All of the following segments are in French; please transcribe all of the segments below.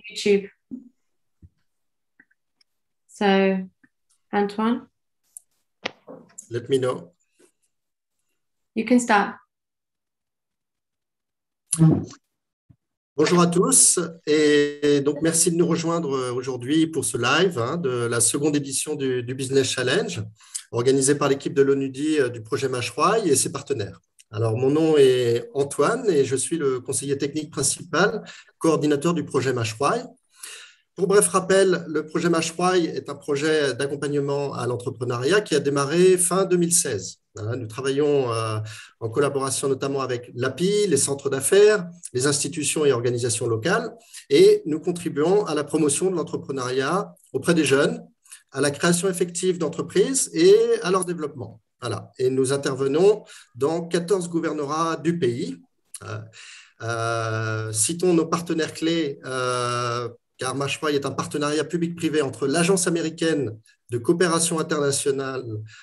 YouTube. So, Antoine, Let me know. you can start. Bonjour à tous et donc merci de nous rejoindre aujourd'hui pour ce live de la seconde édition du Business Challenge organisé par l'équipe de l'ONUDI du projet Mashwai et ses partenaires. Alors mon nom est Antoine et je suis le conseiller technique principal, coordinateur du projet Mashwai. Pour bref rappel, le projet Mashwai est un projet d'accompagnement à l'entrepreneuriat qui a démarré fin 2016. Nous travaillons en collaboration notamment avec l'API, les centres d'affaires, les institutions et organisations locales, et nous contribuons à la promotion de l'entrepreneuriat auprès des jeunes, à la création effective d'entreprises et à leur développement. Voilà. Et nous intervenons dans 14 gouvernorats du pays. Citons nos partenaires clés, car Mashwai est un partenariat public-privé entre l'Agence américaine de coopération internationale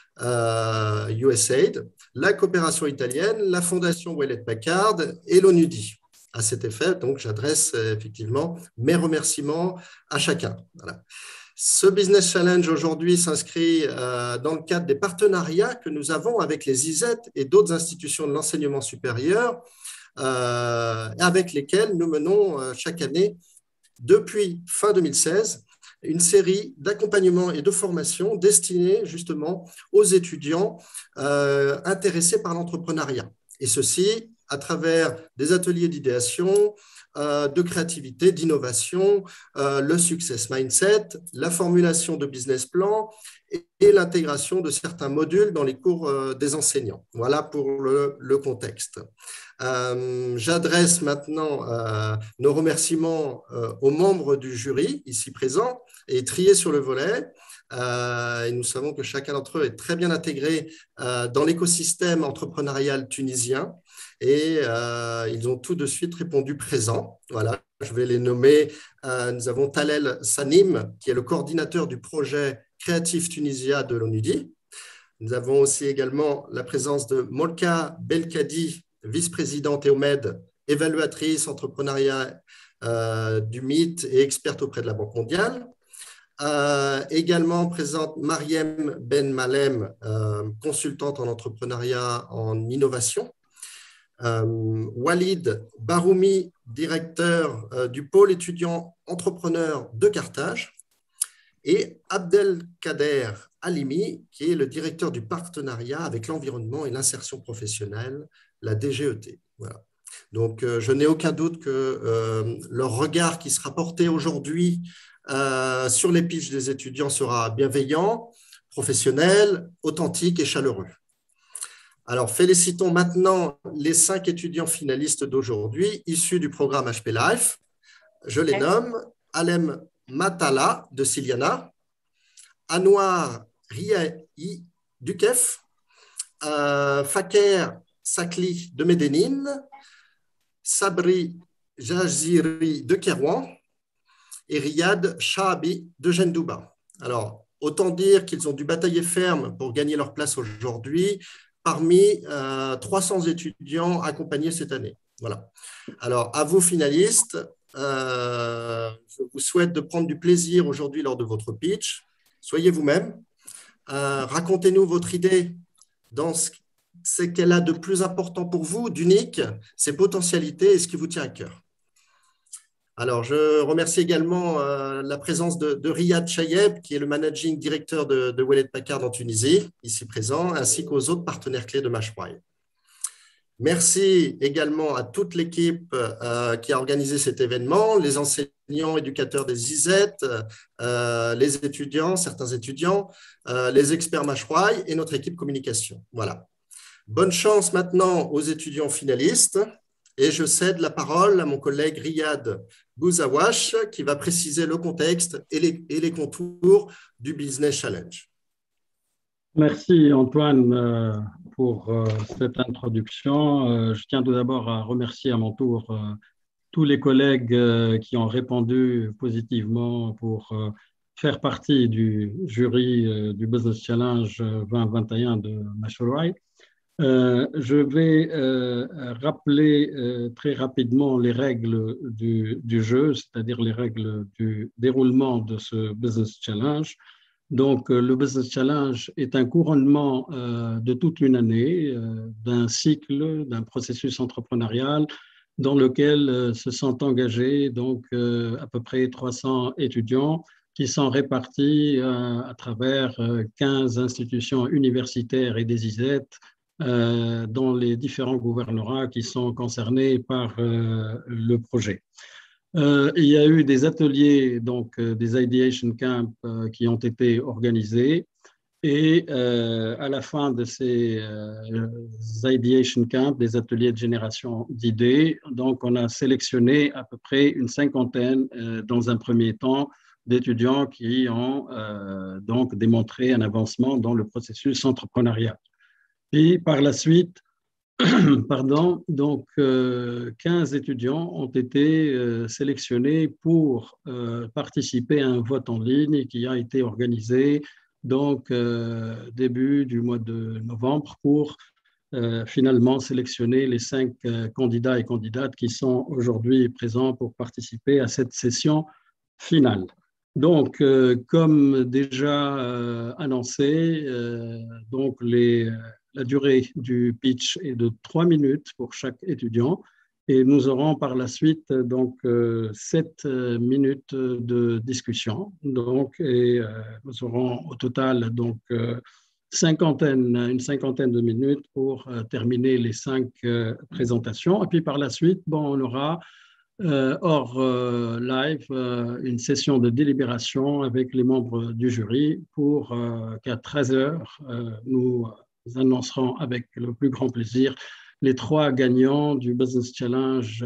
USAID, la coopération italienne, la Fondation Hewlett-Packard et l'ONUDI. À cet effet, donc, j'adresse effectivement mes remerciements à chacun. Voilà. Ce Business Challenge aujourd'hui s'inscrit dans le cadre des partenariats que nous avons avec les ISET et d'autres institutions de l'enseignement supérieur avec lesquelles nous menons chaque année depuis fin 2016, une série d'accompagnements et de formations destinées justement aux étudiants intéressés par l'entrepreneuriat. Et ceci à travers des ateliers d'idéation, de créativité, d'innovation, le success mindset, la formulation de business plan et l'intégration de certains modules dans les cours des enseignants. Voilà pour le contexte. J'adresse maintenant nos remerciements aux membres du jury ici présents et triés sur le volet. Et nous savons que chacun d'entre eux est très bien intégré dans l'écosystème entrepreneurial tunisien et ils ont tout de suite répondu présent. Voilà, je vais les nommer. Nous avons Talel Sanim, qui est le coordinateur du projet Créatif Tunisia de l'ONUDI. Nous avons aussi également la présence de Molka Belkadi, vice-présidente EOMED, évaluatrice entrepreneuriat du MIT et experte auprès de la Banque mondiale. Également présente Mariem Ben Malem, consultante en entrepreneuriat en innovation. Walid Baroumi, directeur du pôle étudiant entrepreneur de Carthage. Et Abdelkader Halimi, qui est le directeur du partenariat avec l'environnement et l'insertion professionnelle, la DGET. Voilà. Donc, je n'ai aucun doute que leur regard qui sera porté aujourd'hui sur les pitchs des étudiants sera bienveillant, professionnel, authentique et chaleureux. Alors, félicitons maintenant les 5 étudiants finalistes d'aujourd'hui, issus du programme HP Life. Je les nomme Alem Matala de Siliana, Anouar Riahi du KEF, Faker Sakli de Médénine, Sabri Jaziri de Kérouan et Riyad Shahabi de Jendouba. Alors, autant dire qu'ils ont dû batailler ferme pour gagner leur place aujourd'hui parmi 300 étudiants accompagnés cette année. Voilà. Alors, à vous finalistes, je vous souhaite de prendre du plaisir aujourd'hui lors de votre pitch. Soyez vous-même. Racontez-nous votre idée dans ce qu'elle a de plus important pour vous, d'unique, ses potentialités et ce qui vous tient à cœur. Alors, je remercie également la présence de Riyad Chayeb, qui est le managing director de Hewlett-Packard en Tunisie, ici présent, ainsi qu'aux autres partenaires clés de Mashwai. Merci également à toute l'équipe qui a organisé cet événement, les enseignants, éducateurs des ISET, les étudiants, certains étudiants, les experts Mashwai et notre équipe communication. Voilà. Bonne chance maintenant aux étudiants finalistes et je cède la parole à mon collègue Riyad Bouzawash qui va préciser le contexte et les contours du Business Challenge. Merci Antoine pour cette introduction. Je tiens tout d'abord à remercier à mon tour tous les collègues qui ont répondu positivement pour faire partie du jury du Business Challenge 2021 de Mashwai. Je vais rappeler très rapidement les règles du jeu, c'est-à-dire les règles du déroulement de ce Business Challenge. Donc, le Business Challenge est un couronnement de toute une année, d'un cycle, d'un processus entrepreneurial dans lequel se sont engagés donc, à peu près 300 étudiants qui sont répartis à travers 15 institutions universitaires et des ISET dans les différents gouvernorats qui sont concernés par le projet. Il y a eu des ateliers, donc des ideation camps qui ont été organisés et à la fin de ces ideation camps, des ateliers de génération d'idées, donc on a sélectionné à peu près une cinquantaine dans un premier temps d'étudiants qui ont donc démontré un avancement dans le processus entrepreneurial. Puis par la suite, pardon, donc 15 étudiants ont été sélectionnés pour participer à un vote en ligne qui a été organisé donc début du mois de novembre pour finalement sélectionner les 5 candidats et candidates qui sont aujourd'hui présents pour participer à cette session finale. Donc, comme déjà annoncé, donc la durée du pitch est de 3 minutes pour chaque étudiant et nous aurons par la suite donc 7 minutes de discussion. Donc, et nous aurons au total donc une cinquantaine de minutes pour terminer les 5 présentations. Et puis par la suite, bon, on aura hors live une session de délibération avec les membres du jury pour qu'à 13 heures, nous annoncerons avec le plus grand plaisir les 3 gagnants du Business Challenge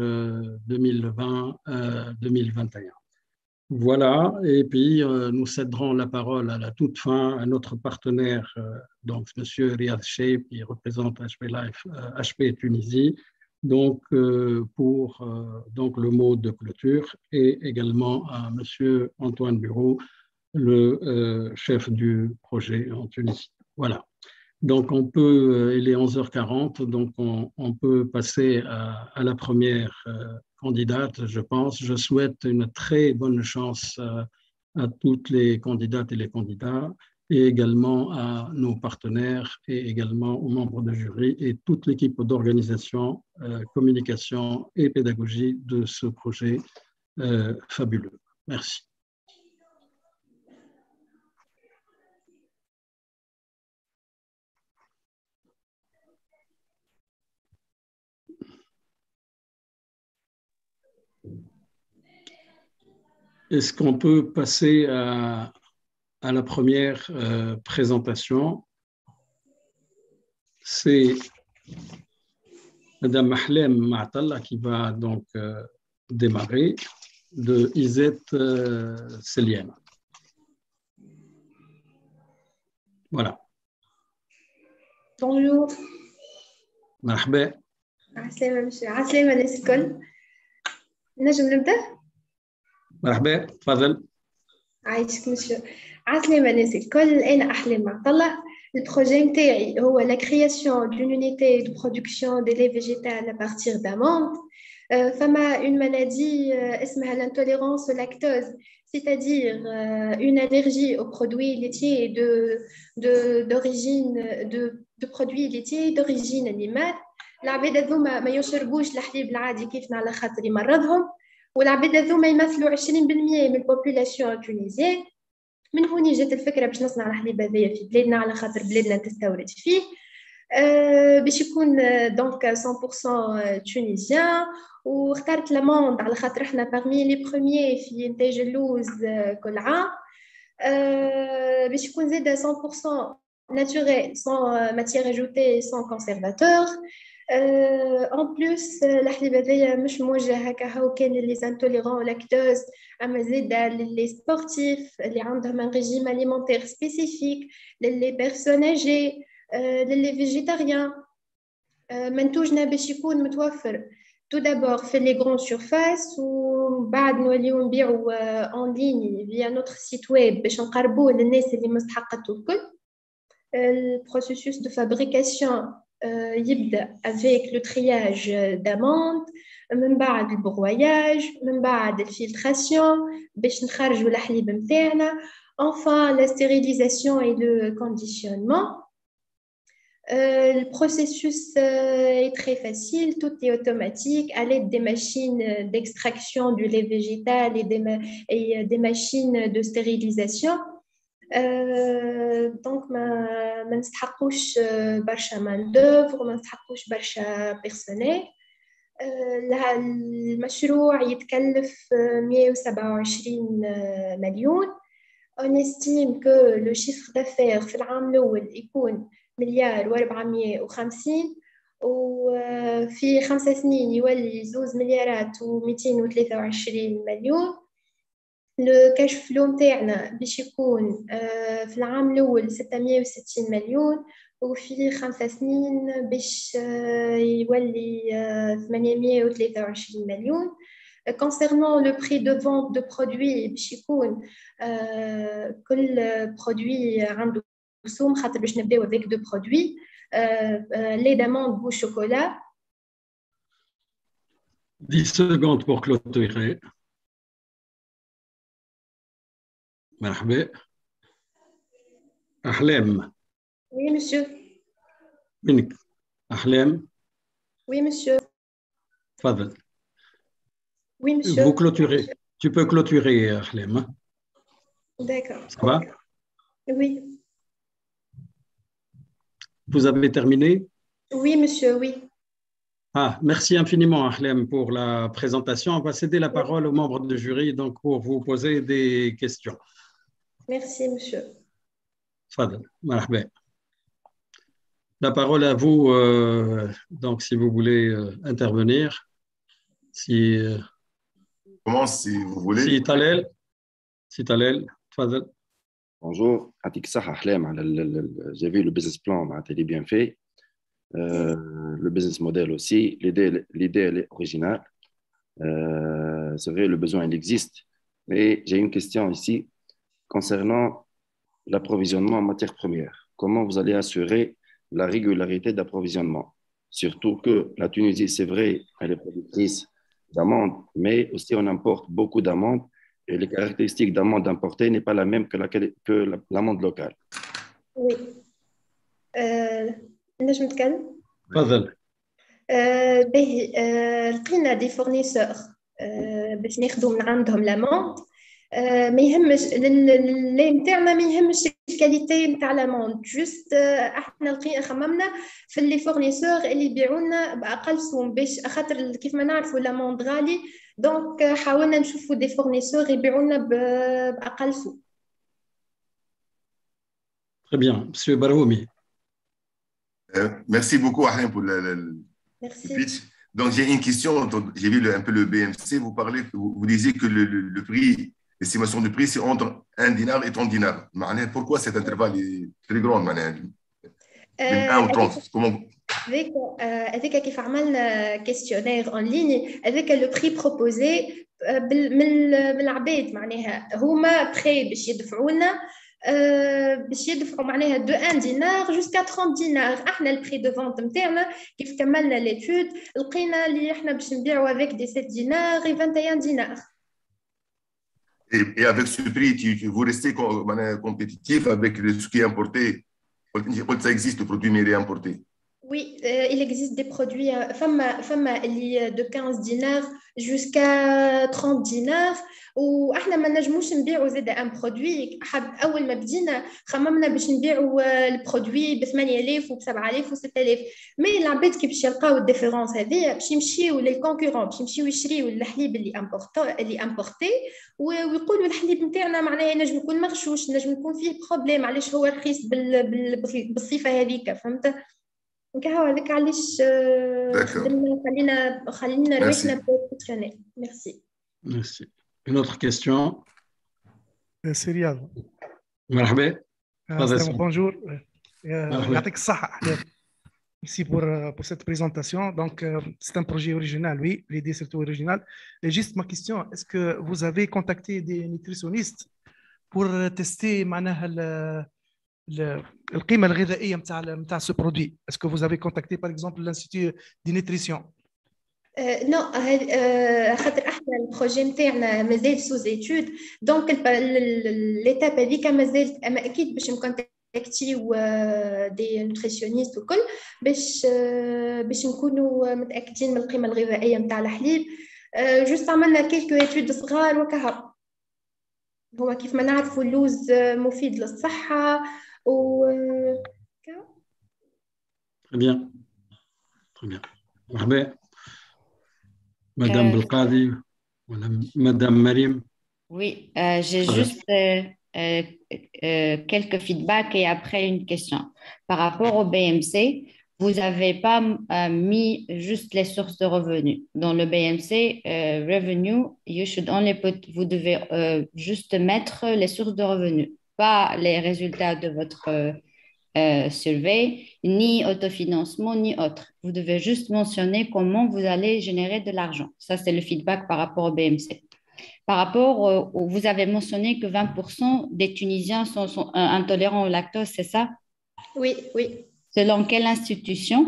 2020-2021. Voilà, et puis nous céderons la parole à la toute fin à notre partenaire, donc M. Riyad Sheikh, qui représente HP Tunisie, donc pour donc le mot de clôture, et également à M. Antoine Bureau, le chef du projet en Tunisie. Voilà. Donc, on peut, il est 11h40, donc on peut passer à la première candidate, je pense. Je souhaite une très bonne chance à toutes les candidates et les candidats, et également à nos partenaires, et également aux membres de jury et toute l'équipe d'organisation, communication et pédagogie de ce projet fabuleux. Merci. Est-ce qu'on peut passer à la première présentation? C'est Madame Mahlem Maatalla qui va donc démarrer de Izet Seliema. Voilà. Bonjour. مرحبا. عسلامة مشي عسلامة الناس الكل. نجم نبدأ؟ مرحبا تفضل. عايشك مشي عسلامة الناس الكل. أنا أحلام معطلة. البروجي نتاعي هو la création d'une unité de production de lait végétal à partir d'amandes. فما une maladie اسمها l'intolérance au lactose, c'est-à-dire une allergie aux produits laitiers d'origine de produits laitiers d'origine animale. العباد هذوما ما يشربوش الحليب العادي كيفنا على خاطر يمرضهم، والعباد هذوما يمثلوا 20% من البوبولاسيون تونيزيان. من هوني جات الفكره باش نصنع الحليب هذايا في بلادنا على خاطر بلادنا تستورد فيه باش يكون دونك 100% تونيزيان. واخترت لاموند على خاطر احنا parmi les premiers في انتاج اللوز كل عام، باش يكون زاده 100% naturel, sans matière ajoutée, sans conservateur. En plus, الحليب هذايا مش موجه هكا هو كان les intolérants au lactose، أما زاده les sportifs اللي عندهم un régime alimentaire spécifique، les personnes âgées، les végétariens. منتوجنا باش يكون متوفر tout d'abord في les grandes surfaces، وبعد نوليو نبيعو en ligne via notre site web باش نقربوه للناس اللي مستحقته الكل. Le processus de fabrication يبدأ avec le triage d'amandes من بعد البغوياج من بعد الفلتراسيون باش نخرجوا الحليب متاعنا enfin la stérilisation et le conditionnement. Le processus est très facile, tout est automatique à l'aide des machines d'extraction du lait végétal et des machines de stérilisation. Donc ما نستحقوش برشا مان دوفر وما نستحقوش برشا بيرسونيل. المشروع يتكلف 127 مليون. On estime que le chiffre d'affaires في العام الأول يكون مليار و450 وفي 5 سنين يولي 2 مليارات و223 مليون. لو كاش فلو نتاعنا باش يكون في العام الأول 660 مليون وفي 5 سنين باش يولي 823 مليون. Concernant le prix de vente de produits باش يكون كل برودوي عنده رسوم خاطر باش نبداو avec deux produits lait d'amande au chocolat. 10 secondes pour clôturer. مرحبا. أحلام. Oui, monsieur. منك. أحلام. Oui, monsieur. تفضل. Oui, monsieur. Vous clôturez. Tu peux clôturer, Ahlem. D'accord. Ça va? Oui. Vous avez terminé? Oui, monsieur, oui. Ah, merci infiniment, Ahlem, pour la présentation. On va céder la parole aux membres du jury donc, pour vous poser des questions. Merci, monsieur. Fadal, marhaba. La parole à vous, donc, si vous voulez intervenir. Comment, si vous voulez? Si Talel, Fadal. Bonjour, Atik Sah Ahlem, j'ai vu le business plan, il est bien fait. Le business model aussi, l'idée elle est originale. C'est vrai, le besoin il existe. Mais j'ai une question ici concernant l'approvisionnement en matières premières. Comment vous allez assurer la régularité d'approvisionnement? Surtout que la Tunisie, c'est vrai, elle est productrice d'amandes, mais aussi on importe beaucoup d'amandes et les caractéristiques d'amandes importées n'est pas la même que l'amande locale. Oui. نجم نتكلم؟ تفضل. لقينا دي فورنيسور باش ناخذوا من عندهم لاموند. ما يهمش اللي نتاعنا ما يهمش الكاليتي نتاع لاموند جوست احنا لقينا خممنا في اللي فورنيسور اللي يبيعوا لنا باقل سوم باش خاطر كيف ما نعرفوا لاموند غالي دونك حاولنا نشوفوا دي فورنيسور يبيعوا لنا باقل سوم. Très bien, monsieur Baroumi. Merci beaucoup, Ahlem, pour le pitch. Donc, j'ai une question. J'ai vu un peu le BMC. Vous disiez que le prix, l'estimation du prix, c'est entre 1 dinar et 30 dinars. Pourquoi cet intervalle est très grand? 1 ou 30. Comment? Avec كيف عملنا questionnaire en ligne avec le prix proposé من العباد معناها هما prêts باش يدفعوا لنا باش يدفعوا معناها de 1 دينار jusqu'à 30 دينار. احنا البري دو فونت نتاعنا كيف كملنا ليتود لقينا اللي احنا باش نبيعوا avec des 7 دينار et 21 دينار. Et avec ce prix, vous restez compétitif avec ce qui est importé. Ça existe, le produit, mais il est importé. Oui, il existe des produits de 15 dinars jusqu'à 30 dinars. واحنا ما نجموش نبيعوا زاد ان برودوي اول ما بدينا خممنا باش نبيعوا البرودوي ب 8000 وب 7000 و 6000 مي العباد كي باش يلقاو الديفيرونس هذه باش يمشيو للكونكورون باش يمشيو يشريوا الحليب اللي امبورتي ويقولوا الحليب نتاعنا معناها ينجم يكون مغشوش ينجم يكون فيه بروبليم علاش هو رخيص بالصفه هذيك فهمت. Donc, هذاك علاش خلينا روحنا بروفيسيونيل. Merci. Merci. Une autre question? C'est Riyad. مرحبا. Bonjour. يعطيك الصحة. Merci pour cette présentation. Donc, c'est un projet original, oui. L'idée, c'est tout original. Et juste ma question, est-ce que vous avez contacté des nutritionnistes pour tester القيمه الغذائيه نتاع سو برودوي. اسكو vous avez contacté par exemple l'institut de nutrition؟ نو خاطر احنا البروجي نتاعنا مازال سوز ايتود، دونك ليتاب هذيك مازال، اما اكيد باش نكونتاكتيو دي نوتريسيونيست وكل باش نكونوا متاكدين من القيمه الغذائيه نتاع الحليب. جوست عملنا كيلكو ايتود صغار وكهو. هو كيف ما نعرفوا اللوز مفيد للصحه و Très bien. Très bien. مرحبا. Madame Belkadi, Madame Mariam. Oui, j'ai juste quelques feedbacks et après une question. Par rapport au BMC, vous n'avez pas mis juste les sources de revenus. Dans le BMC, revenue, you should only put, vous devez juste mettre les sources de revenus, pas les résultats de votre survey, ni autofinancement, ni autre. Vous devez juste mentionner comment vous allez générer de l'argent. Ça, c'est le feedback par rapport au BMC. Par rapport, vous avez mentionné que 20% des Tunisiens sont intolérants au lactose, c'est ça? Oui, oui. Selon quelle institution?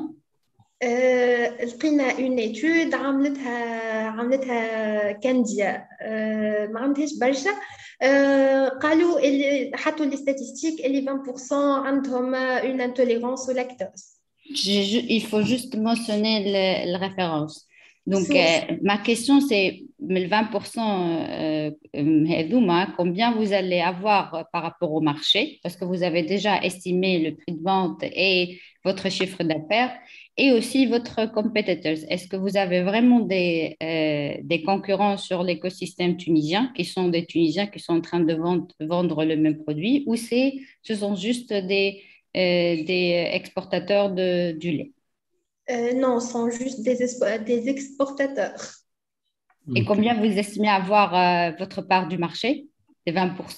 لقينا اون ايتود عملتها كانديا، ما عندهاش برشا. قالوا اللي حطوا لي ستاتستيك اللي 20% عندهم اون انتوليرانس au lactose. Il faut juste mentionner la référence. Donc, ma question, c'est 20%, combien vous allez avoir par rapport au marché, parce que vous avez déjà estimé le prix de vente et votre chiffre d'affaires, et aussi votre competitors. Est-ce que vous avez vraiment des concurrents sur l'écosystème tunisien, qui sont des Tunisiens qui sont en train de vendre le même produit, ou ce sont juste des exportateurs du lait? Non, ce sont juste des exportateurs. Et combien vous estimez avoir votre part du marché? Des 20%?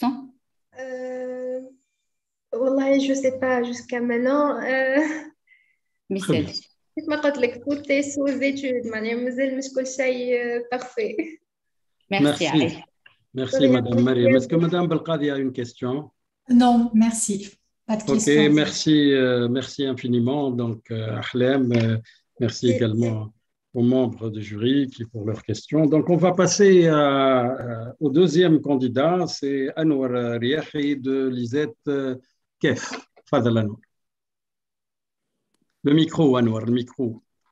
والله je sais pas jusqu'à maintenant. Mais c'est... كيف ما قلت لك tout est sous étude، معناها مازال مش كل شيء parfait. Merci. Merci Madame Mariam. Est-ce que Madame Belkadi a une question? Non, merci. Pas de question. Ok, merci infiniment. Donc, Ahlem, merci également aux membres du jury pour leurs questions. Donc, on va passer au deuxième candidat, c'est Anwar Riahi de Lisette Kef. Fadal Anwar. Le micro, Anwar, le micro.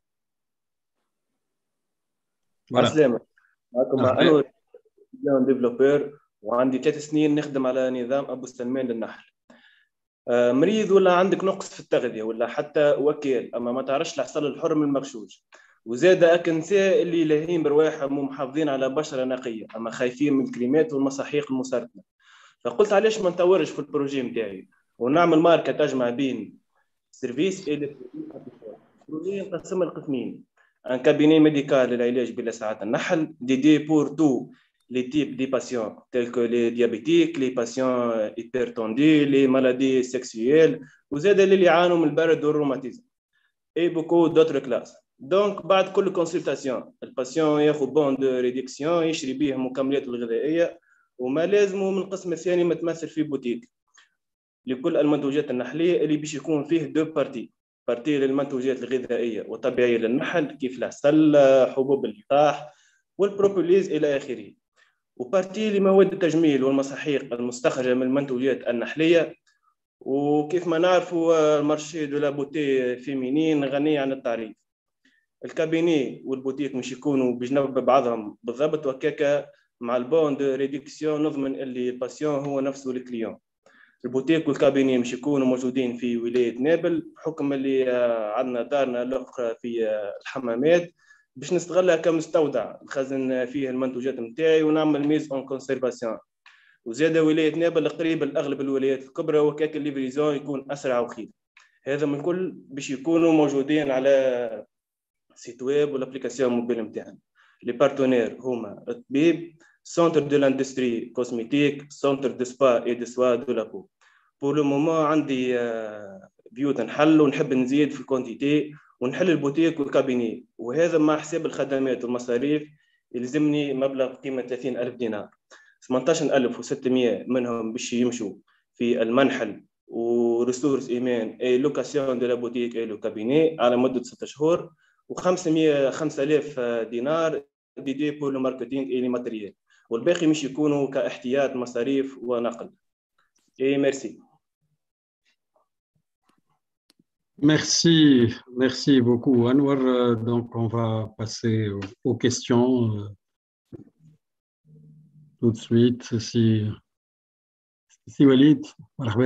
Voilà. معكم أنور، ديفلوبر وعندي 3 سنين نخدم على نظام أبو سلمان للنحل. مريض ولا عندك نقص في التغذية ولا حتى وكيل، أما ما تعرفش العسل الحر من المغشوش، وزاد أكنساء اللي لاهين برواحهم ومحافظين على بشرة نقية أما خايفين من الكريمات والمساحيق المسرطنة. فقلت علاش ما نطورش في البروجي متاعي ونعمل ماركة تجمع بين سيرفيس بروجي نقسم القسمين: ان كابيني ميديكال للعلاج بلا ساعات النحل ديدي بور تو les types des patients tels que les diabétiques, les patients hypertendus, les maladies sexuelles, وزاد اللي يعانوا من البرد والروماتيزم et beaucoup d'autres classes. Donc بعد كل كونسلتاسيون الباسيون ياخذ بون دو ريدكسيون يشري بيه المكملات الغذائيه، وما لازمه من القسم الثاني متمثل في بوتيك لكل المنتوجات النحليه اللي باش يكون فيه دو بارتي للمنتوجات الغذائيه والطبيعيه للنحل كيف العسل، حبوب اللقاح والبروبوليز الى اخره، وبارتي لمواد التجميل والمساحيق المستخرجه من المنتوجات النحليه. وكيف ما نعرفوا المارشي دو لا بوتي فيمينين غني عن التعريف. الكابيني والبوتيك مش يكونوا بجنب بعضهم بالضبط، وكاكا مع البون دو ريدكسيون نضمن اللي الباسيون هو نفسه الكليون. البوتيك والكابيني مش يكونوا موجودين في ولايه نابل بحكم اللي عندنا دارنا الاخرى في الحمامات باش نستغلها كمستودع نخزن فيه المنتوجات نتاعي ونعمل ميز اون كونسيرفاسيون. وزاد ولايه نابل قريبه لاغلب الولايات الكبرى وكاك الليفريزون يكون اسرع وخير. هذا من كل باش يكونوا موجودين على سيت ويب والابليكاسيون موبيل نتاعنا. لي بارتنير هما الطبيب، سنتر دو لاندستري كوزميتيك، سنتر دو سبا اي دو سوا دو لابو. بور لو مومون عندي بيوت نحل ونحب نزيد في الكونتيتي ونحل البوتيك والكابيني، وهذا مع حساب الخدمات والمصاريف يلزمني مبلغ قيمه 30,000 دينار. 18,600 منهم باش يمشوا في المنحل وريسورس ايمان اي لوكاسيون دو لا بوتيك اي لو كابيني على مده 6 شهور، و5000 دينار ديدي بور لو ماركتينغ اي لي ماتيريال، والباقي مش يكونوا كاحتياط مصاريف ونقل. اي ميرسي. Merci beaucoup, Anwar. Donc, on va passer aux questions tout de suite. Si Walid, marhaba.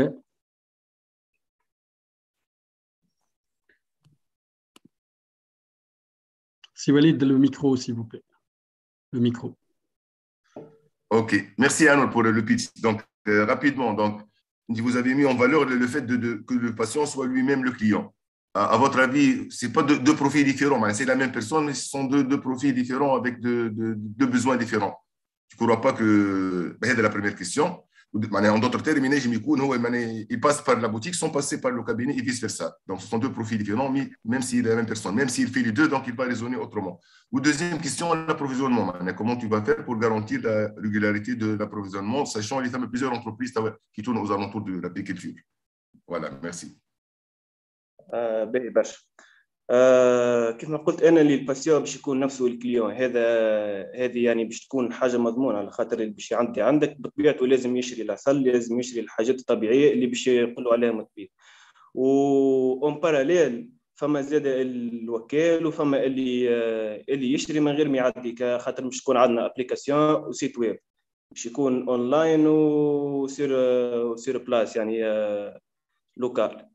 Si Walid, le micro, s'il vous plaît. Le micro. Ok, merci Anwar pour le pitch. Donc, rapidement, donc, vous avez mis en valeur le fait que le patient soit lui-même le client. À votre avis, ce n'est pas deux profils différents, c'est la même personne, mais ce sont deux profils différents avec deux besoins différents. Tu ne crois pas que... C'est la première question. En d'autres termes, il passe par la boutique sans passer par le cabinet et vice-versa. Donc, ce sont deux profils différents, mais même s'il est la même personne, même s'il fait les deux, donc il va raisonner autrement. Ou deuxième question, l'approvisionnement. Comment tu vas faire pour garantir la régularité de l'approvisionnement, sachant qu'il y a plusieurs entreprises qui tournent aux alentours de l'apiculture. Voilà, merci. باهي برشا. كيف ما قلت انا اللي الباسيون باش يكون نفسه الكليون، هذه يعني باش تكون حاجه مضمونه، على خاطر اللي باش عندك بطبيعته لازم يشري العسل، لازم يشري الحاجات الطبيعيه اللي باش يقولوا عليها مطبيع. وأون باراليل فما زاد الوكال وفما اللي يشري من غير ما يعدي، خاطر باش تكون عندنا ابليكاسيون وسيت ويب باش يكون اونلاين وسير بلاس يعني لوكال.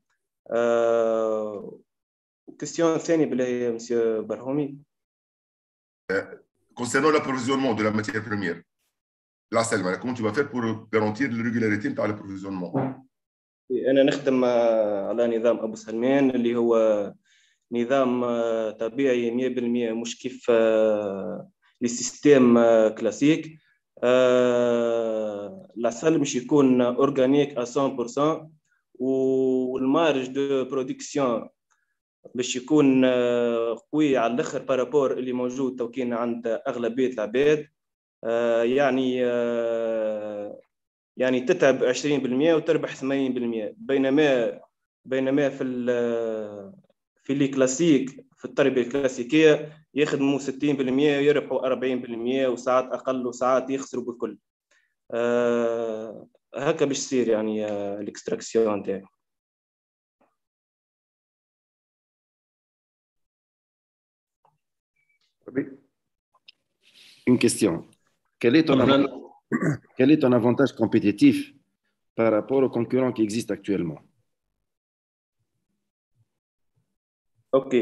Question ثانية بالله monsieur Barhoumi. Concernant l'approvisionnement de la matière première, la salle, comment tu vas faire pour garantir la régularité de l'approvisionnement? أنا نخدم على نظام أبو سلمان اللي هو نظام طبيعي 100%، مش كيف السيستم كلاسيك. العسل مش يكون أورغانيك 100%، والمارج دو برودكسيون باش يكون قوي على الاخر بارابور اللي موجود توكين عند اغلبيه العباد. يعني تتعب 20% وتربح 80%، بينما في لي كلاسيك في التربيه الكلاسيكيه يخدموا 60% ويربحوا 40%، وساعات اقل وساعات يخسروا بالكل. هكا باش يصير يعني الاكستراكسيون تاعي. Une question. Quel est ton avantage compétitif par rapport aux concurrents qui existent actuellement? Ok.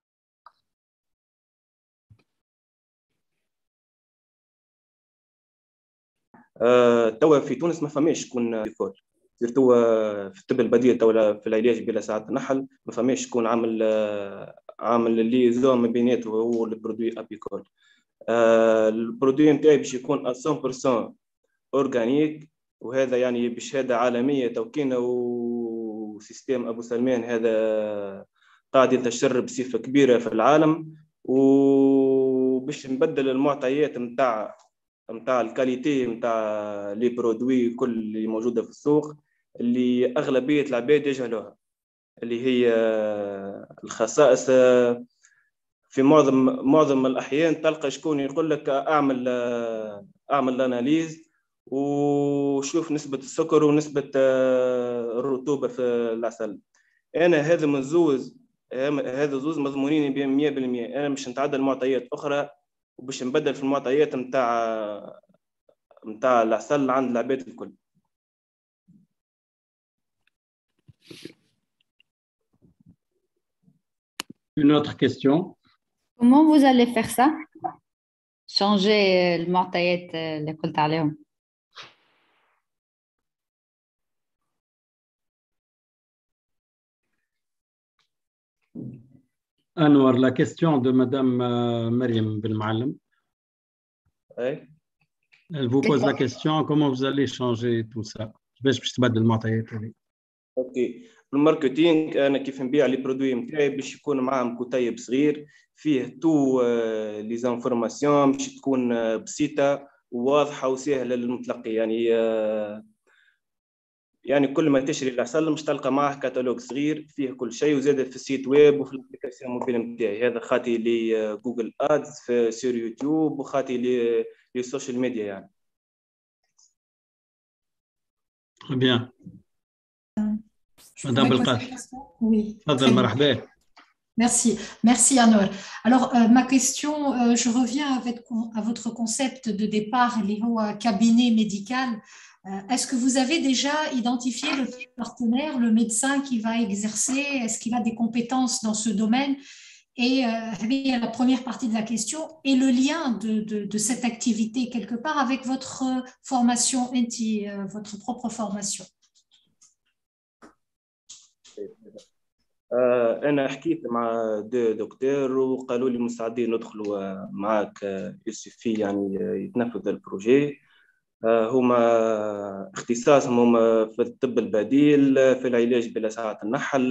توا في تونس ما فماش شكون ديفول، سيرتو في الطب البديل توا في العلاج بلا ساعات النحل ما فماش شكون عامل اللي زوم ما بيناته هو البرودوي ابيكول. البرودوي نتاعي باش يكون 100% اورغانيك، وهذا يعني بشهاده عالميه توكينا، وسيستم ابو سلمان هذا قاعد ينتشر بصفه كبيره في العالم، وباش نبدل المعطيات نتاع الكاليتي نتاع لي برودوي كل اللي موجوده في السوق اللي اغلبيه العباد يجهلوها، اللي هي الخصائص. في معظم الاحيان تلقى شكون يقول لك اعمل اناليز وشوف نسبه السكر ونسبه الرطوبه في العسل. انا هذا زوز مضمونين ب 100%. انا مش نتعدى المعطيات اخرى وباش نبدل في المعطيات نتاع العسل عند العباد الكل. Une autre question. Comment vous allez faire ça? Changer المعطيات اللي قلت عليهم. Anwar, la question de Madame Mariam Belmaalem. Oui. Elle vous pose la question, comment vous allez changer tout ça? باش تبدل المعطيات هذه. اوكي. الماركتينغ انا كيف نبيع لي برودوي نتاعي باش يكون معاهم كتيب صغير فيه تو لي زانفورماسيون باش تكون بسيطه وواضحه وسهله للمتلقي. يعني يعني كل ما تشري العسل مش تلقى معه كتالوج صغير فيه كل شيء، وزاد في السيت ويب وفي الابليكاسيون موبيل نتاعي. هذا خاطي لي جوجل ادز في سير يوتيوب وخاطي لي السوشيال ميديا يعني. Très bien. Madame Belkacem. Oui. Fadel, marhaba. Merci. Merci, Anouar. Alors, ma question, je reviens à votre concept de départ, les cabinet médical. Est-ce que vous avez déjà identifié le partenaire, le médecin qui va exercer? Est-ce qu'il a des compétences dans ce domaine? Et la première partie de la question, et le lien de cette activité quelque part avec votre formation, votre propre formation. أنا حكيت مع دكتور وقالوا لي مستعدين ندخلوا معك يوسفي يعني يتنفذ البروجي. هما اختصاصهم هما في الطب البديل، في العلاج بلسعة النحل،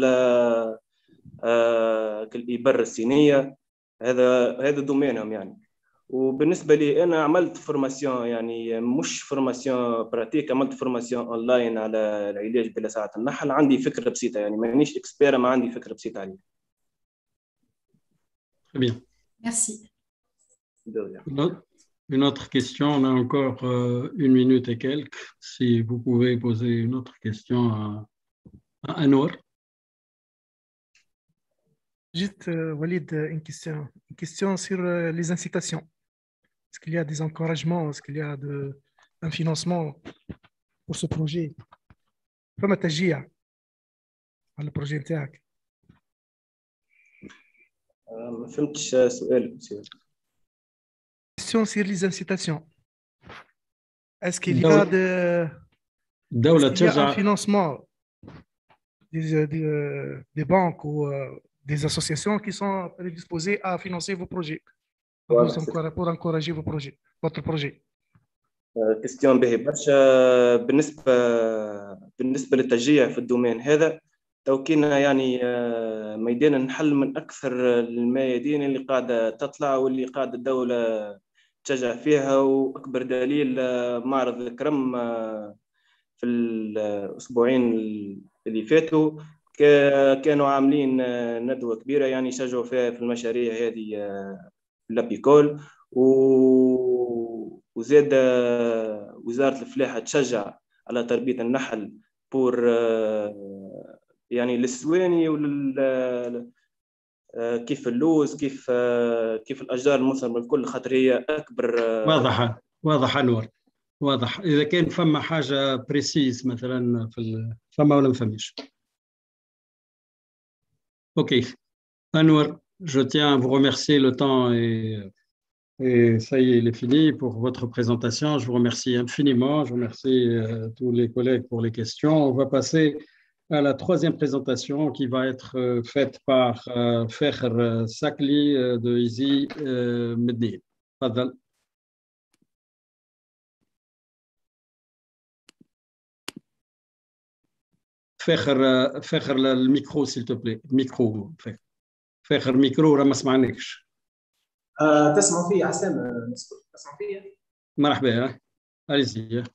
كالإبر الصينية، هذا دومينهم يعني. وبالنسبة لي أنا عملت فورماسيون يعني مش فورماسيون براتيك، عملت فورماسيون أونلاين على العلاج بلسعة النحل. عندي فكرة بسيطة يعني مانيش إكسبير، ما عندي فكرة بسيطة عليه. Très bien. Merci. Une autre question, on a encore 1 minute et quelques. Si vous pouvez poser une autre question à Anouar. Juste, Walid, une question sur les incitations. Est-ce qu'il y a des encouragements? Est-ce qu'il y a un financement pour ce projet? فما تشجيع على البروجي نتاعك؟ ما فهمتش سؤالك. Question sur les incitations. Est-ce qu'il y a un financement des banques ou des associations qui sont prédisposées à financer vos projets pour encourager votre projet? كاستيون باهي برشا. بالنسبه للتشجيع في الدومين هذا، توكينا يعني ميدان النحل من اكثر الميادين اللي قاعده تطلع واللي قاعده الدوله تشجع فيها. واكبر دليل معرض كرم في الاسبوعين اللي فاتوا كانوا عاملين ندوه كبيره يعني يشجعوا فيها في المشاريع هذه لابيكول. وزاد وزارة الفلاحة تشجع على تربية النحل بور يعني للسواني كيف اللوز كيف الأشجار المثمرة الكل، خاطر هي أكبر. واضح أنور، واضح. إذا كان فما حاجة بريسيز مثلا فما ولا ما فماش. أوكي أنور، je tiens à vous remercier. Le temps et ça y est, il est fini pour votre présentation. Je vous remercie infiniment. Je remercie tous les collègues pour les questions. On va passer à la troisième présentation qui va être faite par Fekhr Sakli de Easy Medni. Fadal. Fekhr, le micro, s'il te plaît. Micro, Fekhr, micro, راه ما سمعناكش. تسمعوا فيا عسلامة؟ تسمعوا فيا؟ مرحبا، allez-y.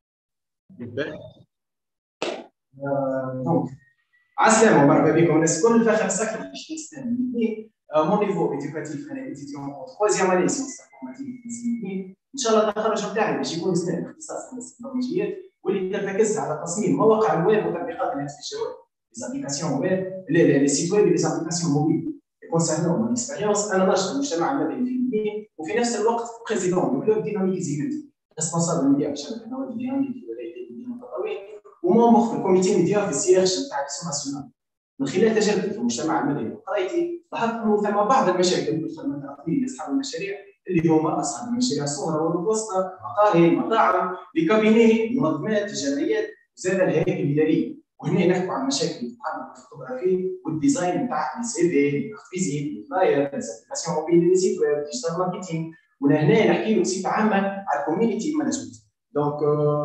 دونك عسلامة ومرحبا بكم الناس الكل. فخر ساكن في شيستان. مون نيفو ايديوكاتيف انا ايتيديون اون تخوازيام اني سيونس انفورماتيك في ان شاء الله التخرج نتاعي باش يكون سنه اختصاص هندسه البرمجيات واللي تركز على تصميم مواقع الويب وتطبيقات الهاتف الجوال، لي زابليكاسيون ويب، لي سيت ويب، لي زابليكاسيون موبيل. كونسيرنون مون اكسبيريونس، انا ناشط المجتمع المدني في لبنان وفي نفس الوقت بريزيدون دو كلوب ديناميك زيكوتي، ريسبونسابل ميديا في شبكه النوادي ديناميك في ولايه لبنان التطوعي، ومومبر في الكوميتي ميديا في السياج تاع اكسيون ناسيونال. من خلال تجربتي في المجتمع المدني وقرايتي لاحظت انه ثم بعض المشاكل في الخدمات الرقميه لاصحاب المشاريع اللي هما اصحاب المشاريع الصغرى والمتوسطه، مقاهي، مطاعم، لكابينيه، منظمات، جمعيات، وزاد الهياكل الاداريه. وهنا نحكوا عن مشاكل تتعلق بالفوتوغرافي والديزاين تاع لي سي في، لي كارت فيزيك، لي فلاير، لي زابليكاسيون موبيل، لي سيت ويب، ديجيتال ماركتينغ. وهنا نحكي بصفه عامه على الكوميونيتي مانجمنت. دونك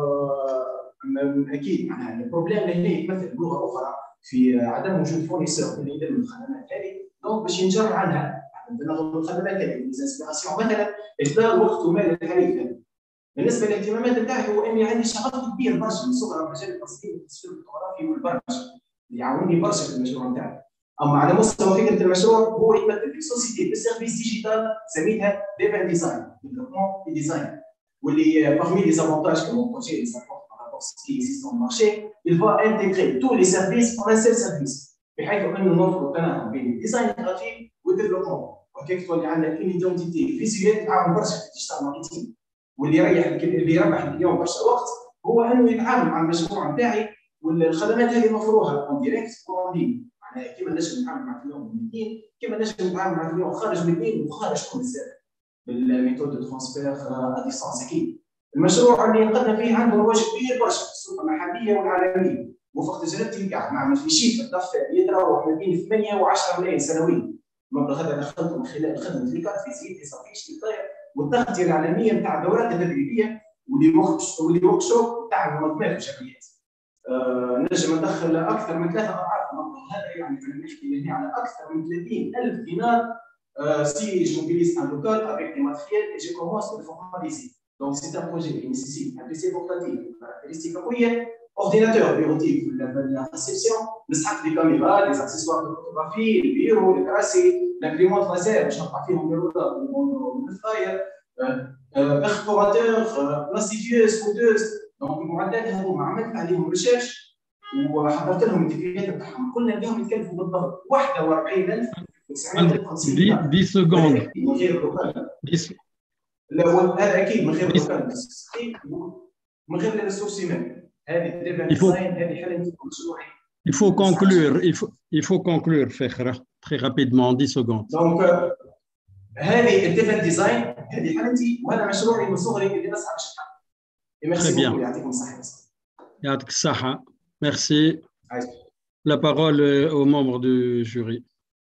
اكيد معناها البروبليم اللي هنا يتمثل بلغه اخرى في عدم وجود فورنيسور اللي يدير الخدمات هذه. دونك باش ينجر عنها بنظم الخدمات هذه ليزانسبيراسيون مثلا اجبار وقت ومال الحريف هذا. بالنسبه للاهتمامات نتاعي هو اني عندي شغف كبير برشا من صغرى مجال التصميم والتصوير الفوتوغرافي والبرمجه اللي يعاوني برشا في المشروع نتاعي. اما على مستوى فكره المشروع هو يمثل في سوسيتي بسيرفيس ديجيتال سميتها ديفان ديزاين ديفلوبمون في ديزاين واللي parmi les avantages que mon projet les apporte par rapport à ce qui existe dans le marché, il va intégrer tous les services en un seul service بحيث انه نوفر تناغم بين الديزاين الجرافيك والديفلوبمون وكيف تولي عندنا اون ايدنتيتي فيزيوال تعاون برشا في الديجيتال ماركتينغ. واللي يربح اليوم برشا وقت هو انه يتعامل مع المشروع نتاعي والخدمات هذه مفروها اون ديريكت اون لين، معناها كيما نجم نتعامل مع كليون من الدين كيما نجم نتعامل مع كليون خارج من الدين وخارج كل زاد بالميثود دو ترانسفير ا ديستانس. اكيد المشروع اللي نقدم فيه عنده رواج كبير برشا في السوق المحليه والعالميه. وفق تجربتي قاعد نعمل في شيء الدفع يتراوح ما بين 8 و 10 ملايين سنويا. المبلغ هذا دخلته من خلال خدمه ليكار في زيت صافيش للطير والتغطيه العالميه نتاع الدورات التدريبيه واللي ورك شوب نتاع المنظمات والجمعيات. نجم ندخل اكثر من 3 اضعاف المبلغ هذا، يعني نحكي هنا على اكثر من 30,000 دينار. Si je mobilise un local avec des matériels et je commence à le formaliser. Donc c'est un projet qui nécessite un PC portatif, une caractéristique قوية، ordinateur bureautique la réception, des caméras, des accessoires de photographie, le bureau, le tracé, l'imprimante laser باش نقطع فيهم الروضات والفاير، perforateur, plastifieuse, couteuse. Donc المعدات هذوما عملت عليهم ريسيرش وحضرت لهم التكليفات بتاعهم، كلنا نلقاهم يتكلفوا بالضبط 41,000 10 secondes. لا هذا اكيد من غير الوكاله من غير السورسيمنت. هذه ديزاين هذه حل مشروعي. Il faut conclure. Il faut conclure, Fekhra, très rapidement, 10 secondes. Donc هذه الديفن ديزاين هذه حلتي وانا مشروعي من صغري اللي نسعى باش نحقق. Très bien. يعطيكم الصحه. يعطيك الصحه. Merci. La parole aux membres du jury.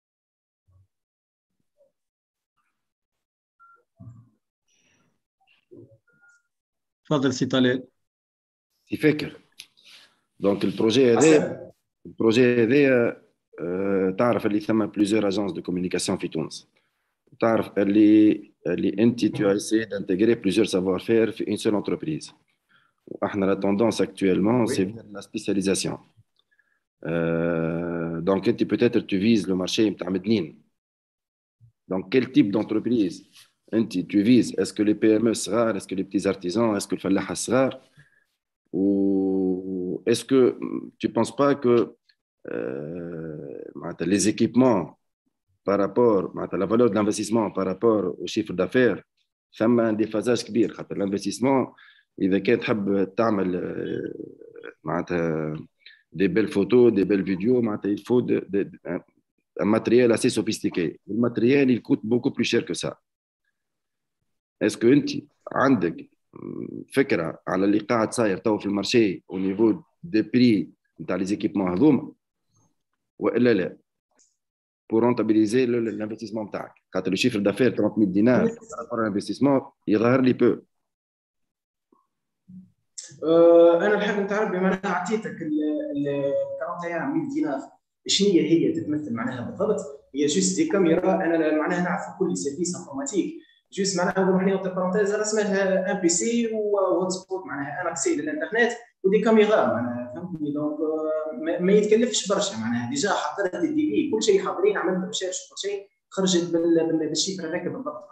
تفضل سي طلال. سي فاكر دونك البروجي هذا تعرف اللي ثم بليزيور اجونس دو كوميونيكاسيون في تونس، تعرف اللي انت تو اسي دانتيغري بليزيور سافوار فير في اون سول انتربريز، واحنا لا توندونس اكtuellement سي لا سبيسياليزاسيون. دونك انت peut-être tu vises le marché نتاع مدنين. Donc quel type d'entreprise tu vises? Est-ce que les PME صغار? Est-ce que les petits artisans? Est-ce que الفلاحة الصغار? Ou est-ce que tu ne penses pas que les équipements par rapport à la valeur de l'investissement par rapport au chiffre d'affaires, ثم un déphasage كبير خاطر l'investissement إذا كان تحب تعمل des belles photos, des belles vidéos, il faut un matériel assez sophistiqué. Le matériel, il coûte beaucoup plus cher que ça. Est-ce que tu as فكرة على اللي قاعد صاير تو في المارشي au niveau des prix نتاع les équipements هذوما وإلا لا pour rentabiliser l'investissement نتاعك؟ خاطر le chiffre d'affaires 30,000 دينار par rapport à l'investissement يظهر لي peu. انا الحاجه نتاع ربي معناها عطيتك ال 41,000 دينار شنو هي تتمثل معناها بالضبط؟ هي جوست دي كاميرا انا معناها نعرف كل سيرفيس انفورماتيك جوست معناها نروح لي اونتر بارونتيز اسمها ان بي سي وهوت سبوت معناها ان اكسي للانترنت ودي كاميرا معناها فهمتني. دونك ما يتكلفش برشا معناها ديجا حضرت الدي بي كل شيء حاضرين عملت ريسيرش كل شيء خرجت بالشيفر هذاك بالضبط.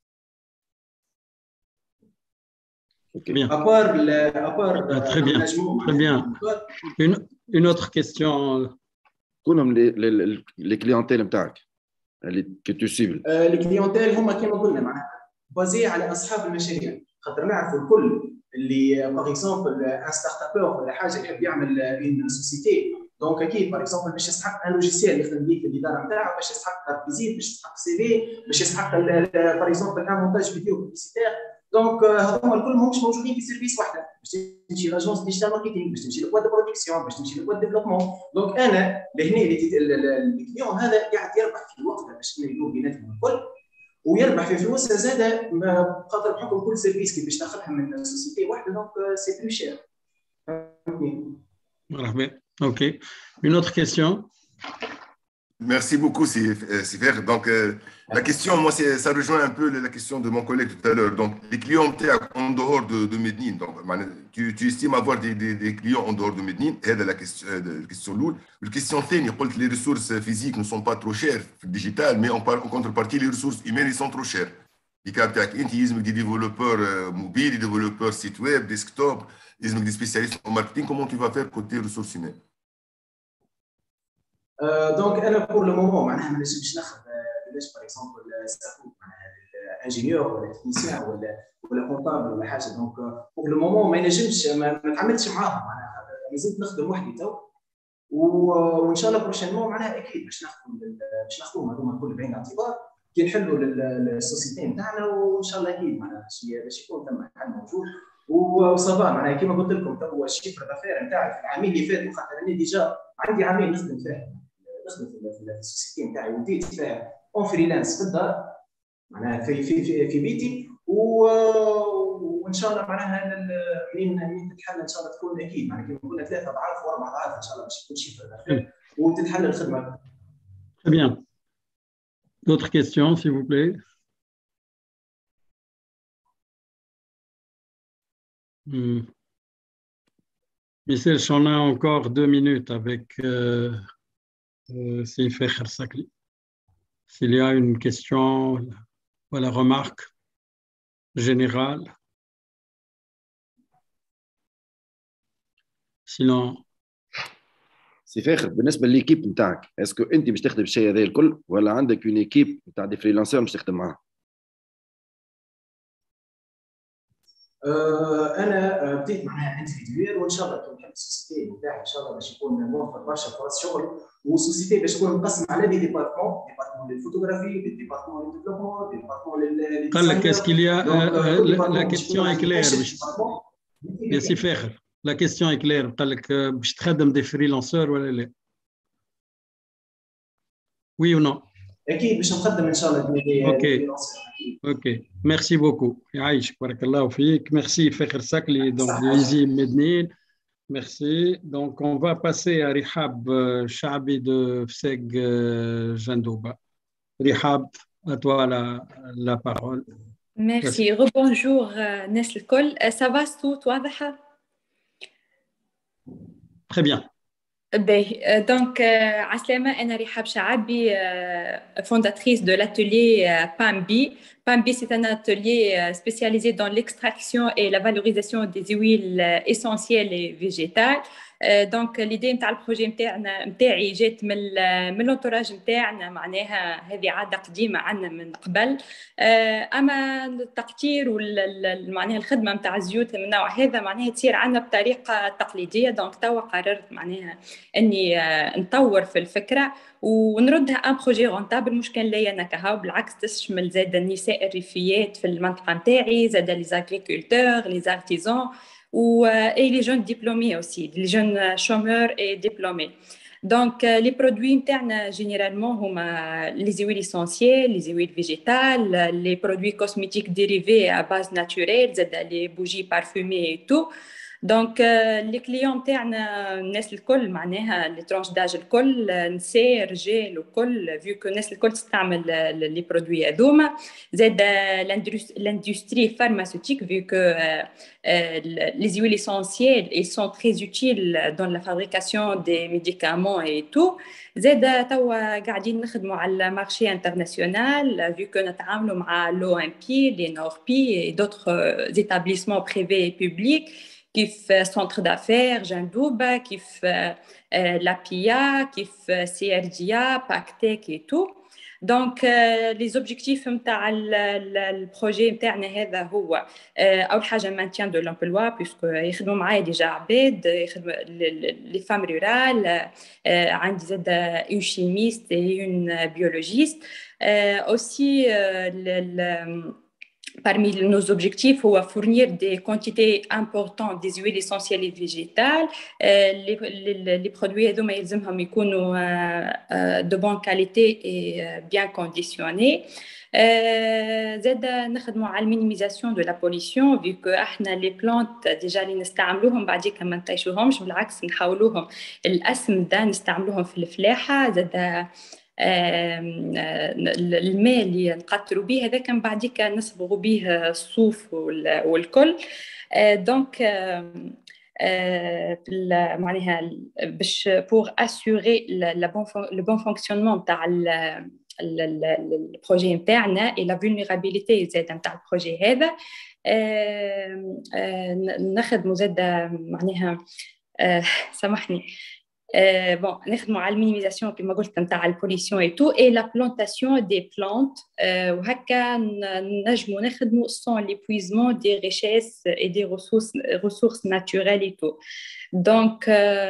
Okay. Bien. À part très bien. Très bien. Une autre question. كونهم les clientèles نتاعك اللي que tu cibles. les clientèles هما كما قلنا معناها بازي على اصحاب المشاريع، خاطر نعرفوا الكل اللي باغ اكزومبل ان ستارت اب ولا حاجه يحب يعمل اون سوسيتي، دونك اكيد باغ اكزومبل باش يستحق ان لوجيسيال يخدم به في الاداره نتاعو، باش يستحق فيزيت، باش يستحق سي في، باش يستحق باغ اكزومبل ان مونتاج فيديو بوبليسيتير. دونك هذوما الكل ماهمش موجودين في سيرفيس واحده، باش تمشي لاجونس ديجيتال ماركتينغ، باش تمشي لكواد برودكسيون، باش تمشي لكواد ديفلوبمون. دونك انا لهنا الكليون هذا قاعد يربح في الوقت باش يديروا بيناتهم الكل ويربح في فلوسه زاده خاطر بحكم كل سيرفيس كيفاش تاخذها من سوسيتي واحده، دونك سي بلو شير. مرحبا. اوكي. Une autre question. Merci beaucoup, Sifer. Donc, la question, moi, ça rejoint un peu la question de mon collègue tout à l'heure. Donc, les clients en dehors de Medellin. Donc, tu estimes avoir des clients en dehors de Medellin. C'est la question lourde. La question thème, les ressources physiques ne sont pas trop chères, digital, mais en contrepartie, les ressources humaines, ils sont trop chères. Les cas des développeurs mobiles, des développeurs site web, desktop, des spécialistes en marketing. Comment tu vas faire côté ressources humaines? دونك انا بور لو مومون معناها ما نجمش ناخذ بلاش باغ اكزومبل ستافوت معناها انجينيور ولا تكنيسيان ولا كونتابل ولا حاجه دونك بور لو مومون ما ينجمش ما نتعاملش معاهم معناها مازلت نخدم وحدي تو وان شاء الله بروشينمون معناها اكيد باش ناخذوهم هذوما الكل بعين الاعتبار كي نحلوا للسوسيتي نتاعنا وان شاء الله اكيد معناها باش يكون ثم حل موجود وصافا معناها كيما قلت لكم تو الشيفر دافير نتاعي في العامين اللي فاتوا خاطر انا ديجا عندي عامين نخدم فيها في السوسيتي نتاعي وديت فيها اون فريلانس في الدار معناها في بيتي وان شاء الله معناها منين تتحل ان شاء الله تكون اكيد معناها كيما قلنا 3 اضعاف و4 اضعاف ان شاء الله باش تكون شيفر دافير وتتحل الخدمه. Très bien. D'autres questions, s'il vous plaît? Michel, j'en ai encore 2 minutes avec Sifer Khersakli. S'il y a une question ou la remarque générale. Sinon. سيفاخر بالنسبه لليكيب نتاعك اسكو انت باش تخدم الشيء هذا الكل ولا عندك اون ايكيب نتاع دي فريلانسر باش تخدم معاهم؟ انا بديت معناها انديفيدويل وان شاء الله كي نحب السوسيتي نتاعي ان شاء الله باش يكون موفر برشا فرص شغل والسوسيتي باش تكون مقسمه على دي ديبارتمون للفوتوغرافي ديبارتمون للديفلوبمون ديبارتمون قال لك اسكو لا كيستيون اي كلير يا سيفاخر لا كيستيون اي كلير قال لك باش تخدم دي فريلانسور ولا لا؟ وي او نو؟ اكيد باش نخدم ان شاء الله دي فريلانسور. Ok, merci beaucoup. Aïch, barakallahu fik. Merci, Fakhr Sakli, donc de Izi Mednin. Merci. Donc, on va passer à Rihab Chabi de Fseg Jandouba. Rihab, à toi la parole. Merci. Rebonjour, Nesl Kol. Ça va, tout واضحة? Très bien. Donc, Aslama, Anna Rihab Chabi, fondatrice de l'atelier PAMBI. PAMBI, c'est un atelier spécialisé dans l'extraction et la valorisation des huiles essentielles et végétales. Donc, l'idée de le projet متاعي جات من l'entourage نتاعنا معناها هذه عادة قديمة عندنا من قبل. أما التقطير معناها الخدمة نتاع الزيوت من النوع هذا معناها تصير عندنا بطريقة تقليدية. دونك توا قررت معناها إني نطور في الفكرة ونردها ان بروجي رونتابل مش كان ليا انا كهو بالعكس تشمل زاد النساء الريفيات في المنطقه نتاعي زاد لي زاغريكولتور لي زارتيزون et les jeunes diplômés aussi, les jeunes chômeurs et diplômés. Donc, les produits internes, généralement, les huiles essentielles, les huiles végétales, les produits cosmétiques dérivés à base naturelle, les bougies parfumées et tout. Donc, les clients تاعنا الناس الكل معناها les tranches d'âge الكل نساء رجال الكل vu que الناس الكل تستعمل les produits هذوما زاد l'industrie pharmaceutique vu que les huiles essentielles ils sont très utiles dans la fabrication des médicaments et tout زاد توا قاعدين نخدموا على المارشي international vu que نتعاملوا مع l'OMP, les NORPI et d'autres établissements privés et publics كيف centre d'affaires Jandouba, كيف la PIA, كيف CRDA, PACTEC et tout. Donc, les objectifs نتاع البروجي نتاعنا هذا هو أول حاجة maintien de l'emploi puisque يخدموا معايا ديجا عباد يخدموا les femmes rurales عندي زاد une chimiste et une biologiste aussi Parmi nos objectifs, on va fournir des quantités importantes des huiles essentielles et végétales. Les produits ils doivent de bonne qualité et bien conditionnés. زاد نخدموا على المينيميزاسيون دو لا بوليسيون vu que احنا لي بلانت ديجا اللي نستعملوهم بعديك ما نطيشوهمش بالعكس نحاولوهم الاسم ده نستعملوهم في الفلاحه زاد الماء اللي نقطروا به هذا كان بعديك نصبغوا به الصوف والكل. دونك معناها باش بور اسيوري لو بون فونكسيونمون تاع البروجي نتاعنا اي لا فولنيرابيليتي زاد نتاع البروجي هذا. نخدموا زاد معناها سامحني bon نخدموا على المينيميزاسيون كما قلت نتاع البوليسيون اي تو اي لا بلانتاسيون دي بلانت وهكا نجموا نخدموا سون ليبويزمون دي ريشيس اي دي ressources naturelles اي تو. دونك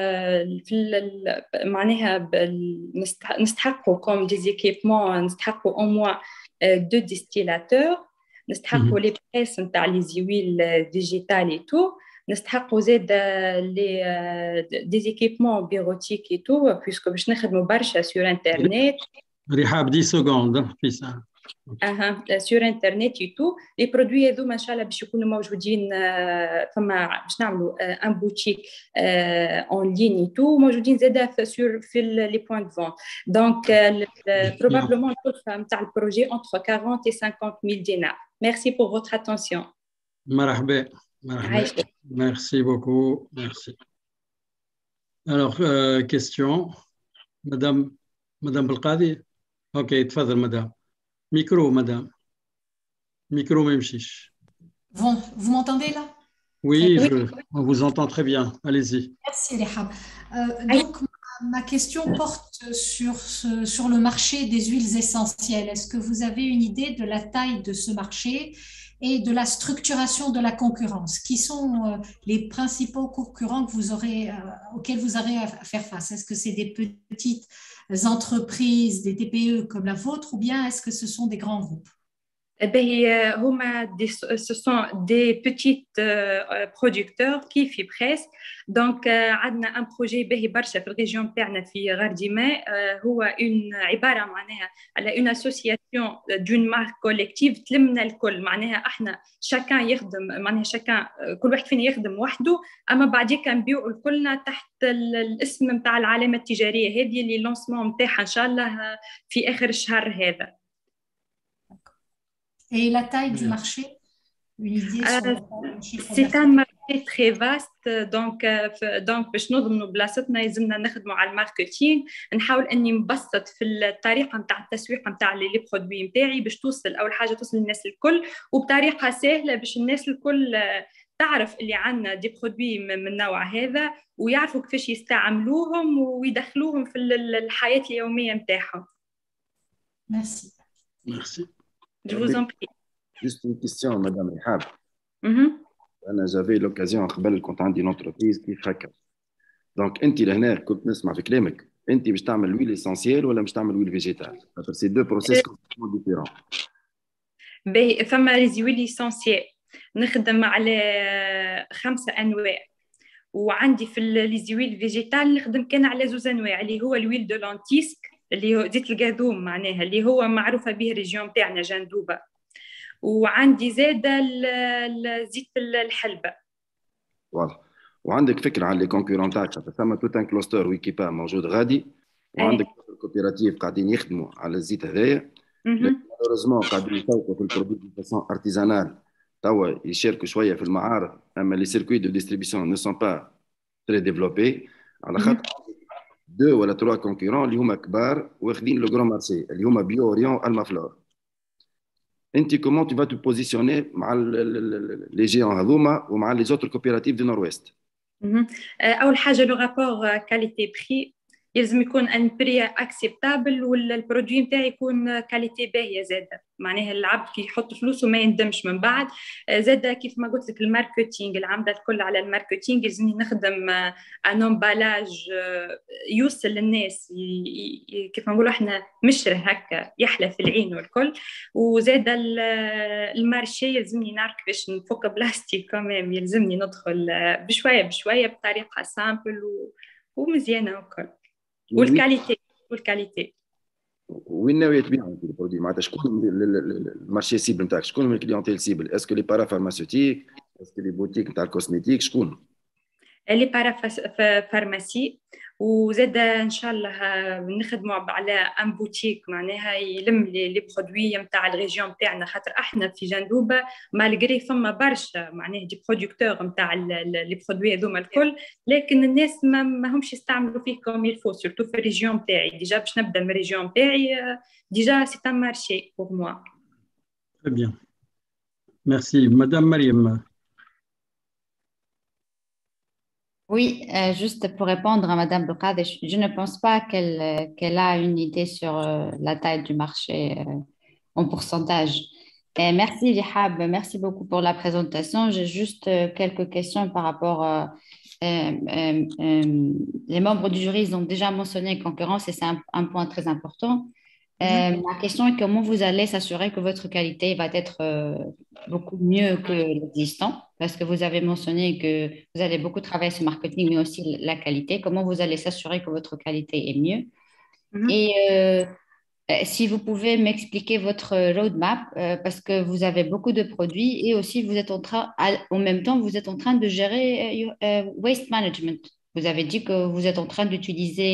معناها نستحقوا كوم دي زيكيبمون نستحقوا او موان 2 ديستيلاتور، نستحقوا لي بريس نتاع لي زيويل ديجيتال اي تو، نستحقوا زاد لي دي زيكيبمون بيروتيك اي تو بيسكو باش نخدموا برشا سور انترنت. رحاب 10 سكوند في ساعه. سور انترنت اي تو. لي برودوي هذوما ان شاء الله باش يكونوا موجودين فما باش نعملوا ان بوتيك اون لين اي تو موجودين زاد في لي بوين دو فونت. دونك بروبابلمون الكلفه نتاع البروجي entre 40 et 50 000 dinars. Merci pour votre attention. مرحبا. Merci beaucoup. Merci. Alors, question. Madame Belkadi. Ok, تفضل madame. Micro, madame. Micro, même chiche. Vous m'entendez là? Oui, on vous entend très bien. Allez-y. Merci, Rehab. Donc, ma question porte sur le marché des huiles essentielles. Est-ce que vous avez une idée de la taille de ce marché et de la structuration de la concurrence? Qui sont les principaux concurrents que auxquels vous aurez à faire face? Est-ce que c'est des petites entreprises, des TPE comme la vôtre, ou bien est-ce que ce sont des grands groupes? Ce sont des petits producteurs qui في بريس. دونك عندنا ان بروجي باهي برشا في الريجيون تاعنا في غارديما، هو عباره معناها على اون اسوسياسيون دون مارك كوليكتيف تلمنا الكل. معناها احنا شاكان يخدم معناها شاكان كل واحد فينا يخدم وحده، اما بعديك نبيعوا الكلنا تحت الاسم نتاع العلامه التجاريه هذه اللي لونسمون نتاعها ان شاء الله في اخر الشهر هذا. Et la taille du marché? Une idée sur le chiffre C'est un marché très vaste. Donc باش نضمنوا بلاصتنا يلزمنا نخدموا على الماركتينغ، نحاول اني نبسط في الطريقه نتاع التسويق نتاع لي برودوي نتاعي باش توصل اول حاجه توصل للناس الكل وبطريقه سهله باش الناس الكل تعرف اللي عندنا دي برودوي من النوع هذا ويعرفوا كيفاش يستعملوهم ويدخلوهم في الحياه اليوميه نتاعهم. Merci. Merci. Je vous en prie. Juste une question, Madame Rehab. J'avais l'occasion قبل كنت عندي entreprise كيف هكا. Donc انت لهنا كنت نسمع في كلامك انت باش تعمل l'huile essentielle ولا باش تعمل l'huile végétale. C'est deux process complètement différents. باهي فما لي زيويل اسونسيال نخدم على 5 انواع، وعندي في لي زيويل فيجيتال نخدم كان على 2 انواع اللي هو الويل دو لانتيسك اللي هو زيت القاذوم معناها اللي هو معروفه به الريجيون تاعنا جندوبه، وعندي زاد زيت الحلبه. واضح. وعندك فكره على لي كونكورون تاعك؟ ثم توت ان كلوستر ويكيبا موجود غادي وعندك كوبيراتيف قاعدين يخدموا على الزيت هذايا، مالوريزمون قاعدين يسوقوا في البرودوي دو فاسون ارتيزانال توا يشاركوا شويه في المعارض، اما لي سيركوي دو ديستريبيسيون نو سون با تري ديفلوبي على خاطر 2 ولا 3 كونكورون اللي هما كبار واخدين لو غران مارشي اللي هما بيو اوريون المافلور. انت كومون tu vas te positionner مع لي جيون هذوما ومع لي زوتر كوبيراتيف دو نورويست؟ اول حاجه لو رابور كاليتي بري يلزم يكون ان بري اكسبتابل والبرودوي نتاعي يكون كاليتي باهيه زاده، معناها العبد كي يحط فلوسه ما يندمش من بعد. زاده كيف ما قلت لك الماركتينغ العمده الكل على الماركتينغ يلزمني نخدم ان امبالاج يوصل للناس كيف ما نقولوا احنا مشره هكا يحلى في العين والكل. وزاده المارشي يلزمني نعرف كيفاش نفك بلاستيك كمان، يلزمني ندخل بشويه بشويه بطريقه سامبل ومزيانه وكل. والكاليتي وين ناوية تبيعوا انت البرودوي؟ معناتها شكون المارشي سيبل نتاعك؟ شكون من الكليونتيل سيبل؟ اسكو لي بارا فارماسيوتيك؟ اسكو لي بوتيك نتاع الكوزميتيك؟ شكون؟ لي بارا فارماسي وزاد ان شاء الله نخدموا على ان بوتيك معناها يلم لي برودوي نتاع الريجيون تاعنا، خاطر احنا في جندوبه مالغري فما برشا معناها دي برودكتور نتاع لي برودوي هذوما الكل، لكن الناس ما همش يستعملوا فيه كوم يلفو، سورتو في الريجيون تاعي. ديجا باش نبدا من الريجيون تاعي ديجا سي ان مارشي بور موا. Très bien. Merci. Madame Mariam. Oui, juste pour répondre à Madame Belkades, je ne pense pas qu'elle a une idée sur la taille du marché en pourcentage. Et merci Rihab, merci beaucoup pour la présentation. J'ai juste quelques questions par rapport les membres du jury. Ils ont déjà mentionné concurrence et c'est un point très important. Ma question est comment vous allez s'assurer que votre qualité va être beaucoup mieux que l'existant, parce que vous avez mentionné que vous allez beaucoup travailler sur le marketing, mais aussi la qualité. Comment vous allez s'assurer que votre qualité est mieux? Et si vous pouvez m'expliquer votre roadmap, parce que vous avez beaucoup de produits et aussi vous êtes en même temps, vous êtes en train de gérer waste management. Vous avez dit que vous êtes en train d'utiliser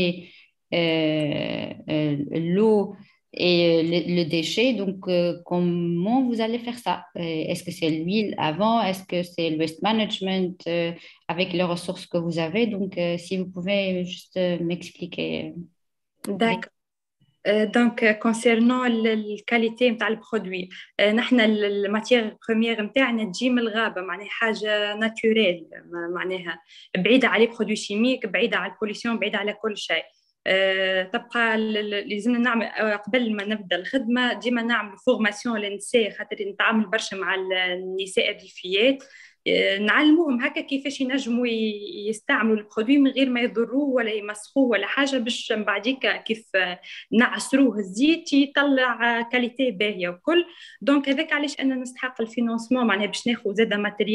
l'eau et le déchet. Donc, comment vous allez faire ça? Est-ce que c'est l'huile avant? Est-ce que c'est le waste management avec les ressources que vous avez? Donc, si vous pouvez juste m'expliquer. D'accord. Donc, concernant la qualité نتاع البرودوي، نحن الماتير بريمير نتاعنا تجي من الغابه، معناها حاجه ناتوريل، معناها بعيده على برودوي شيميك، بعيده على البوليسيون، بعيده على كل شيء. تبقى لازمنا نعمل قبل ما نبدا الخدمه ديما نعمل فورماسيون للنساء، خاطر نتعامل برشا مع النساء الريفيات، نعلموهم هكا كيفاش ينجموا يستعملوا البرودوي من غير ما يضروه ولا يمسخوه ولا حاجه، باش من بعديك كيف نعصروه الزيت يطلع كاليتي باهيه وكل. دونك هذاك علاش انا نستحق الفينانسمون، معناها باش ناخذ زاد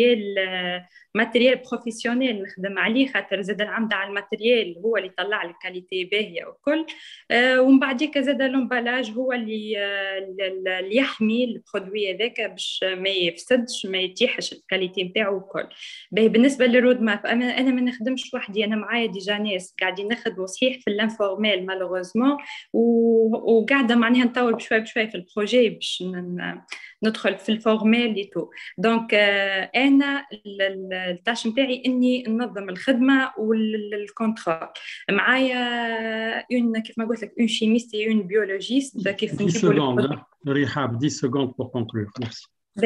ماتريال بروفيسيونيل نخدم عليه، خاطر زاد العمد على الماتريال هو اللي يطلع لك كاليتي باهيه وكل. ومن بعديك زاد لومبالاج هو اللي يحمي البرودوي هذاك باش ما يفسدش، ما يتيحش الكاليتي نتاعو وكل. بالنسبه للرود ماب، انا ما نخدمش وحدي، انا معايا ديجا ناس قاعدين نخدموا صحيح في الانفورميل مالوغوزمون، وقاعده معناها نطور بشوي بشوي في البروجي باش ندخل في الفورميل لي تو. دونك انا التاش نتاعي اني ننظم الخدمه والكونترول. معايا اون كيف ما قلت لك اون شيميست اي اون بيولوجيست، كيف 10 secondes رحاب 10 secondes pour conclure. Merci.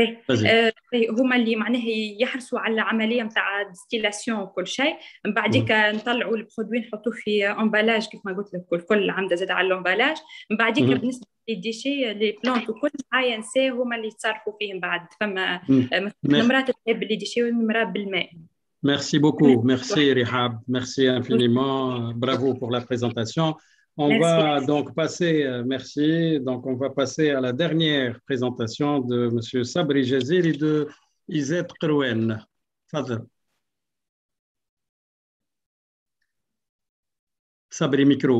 هما اللي معناه يحرصوا على العمليه نتاع ديستيلاسيون وكل شيء، من بعديك نطلعوا البرودوي نحطوه في امبالاج كيف ما قلت لك، الكل عمده زاد على الامبالاج. من بعديك بالنسبه للديشي لي بلانت وكل معايا نساء هما اللي يتصرفوا فيهم. بعد فما مرات تحب لي ديشي والمراه بالماء. Merci beaucoup, merci Rihab, merci infiniment, bravo pour la présentation. On va donc passer, merci, donc on va passer à la dernière présentation de M. Sabri Jaziri et de Izet Qrouen. Fadel. Sabri, micro.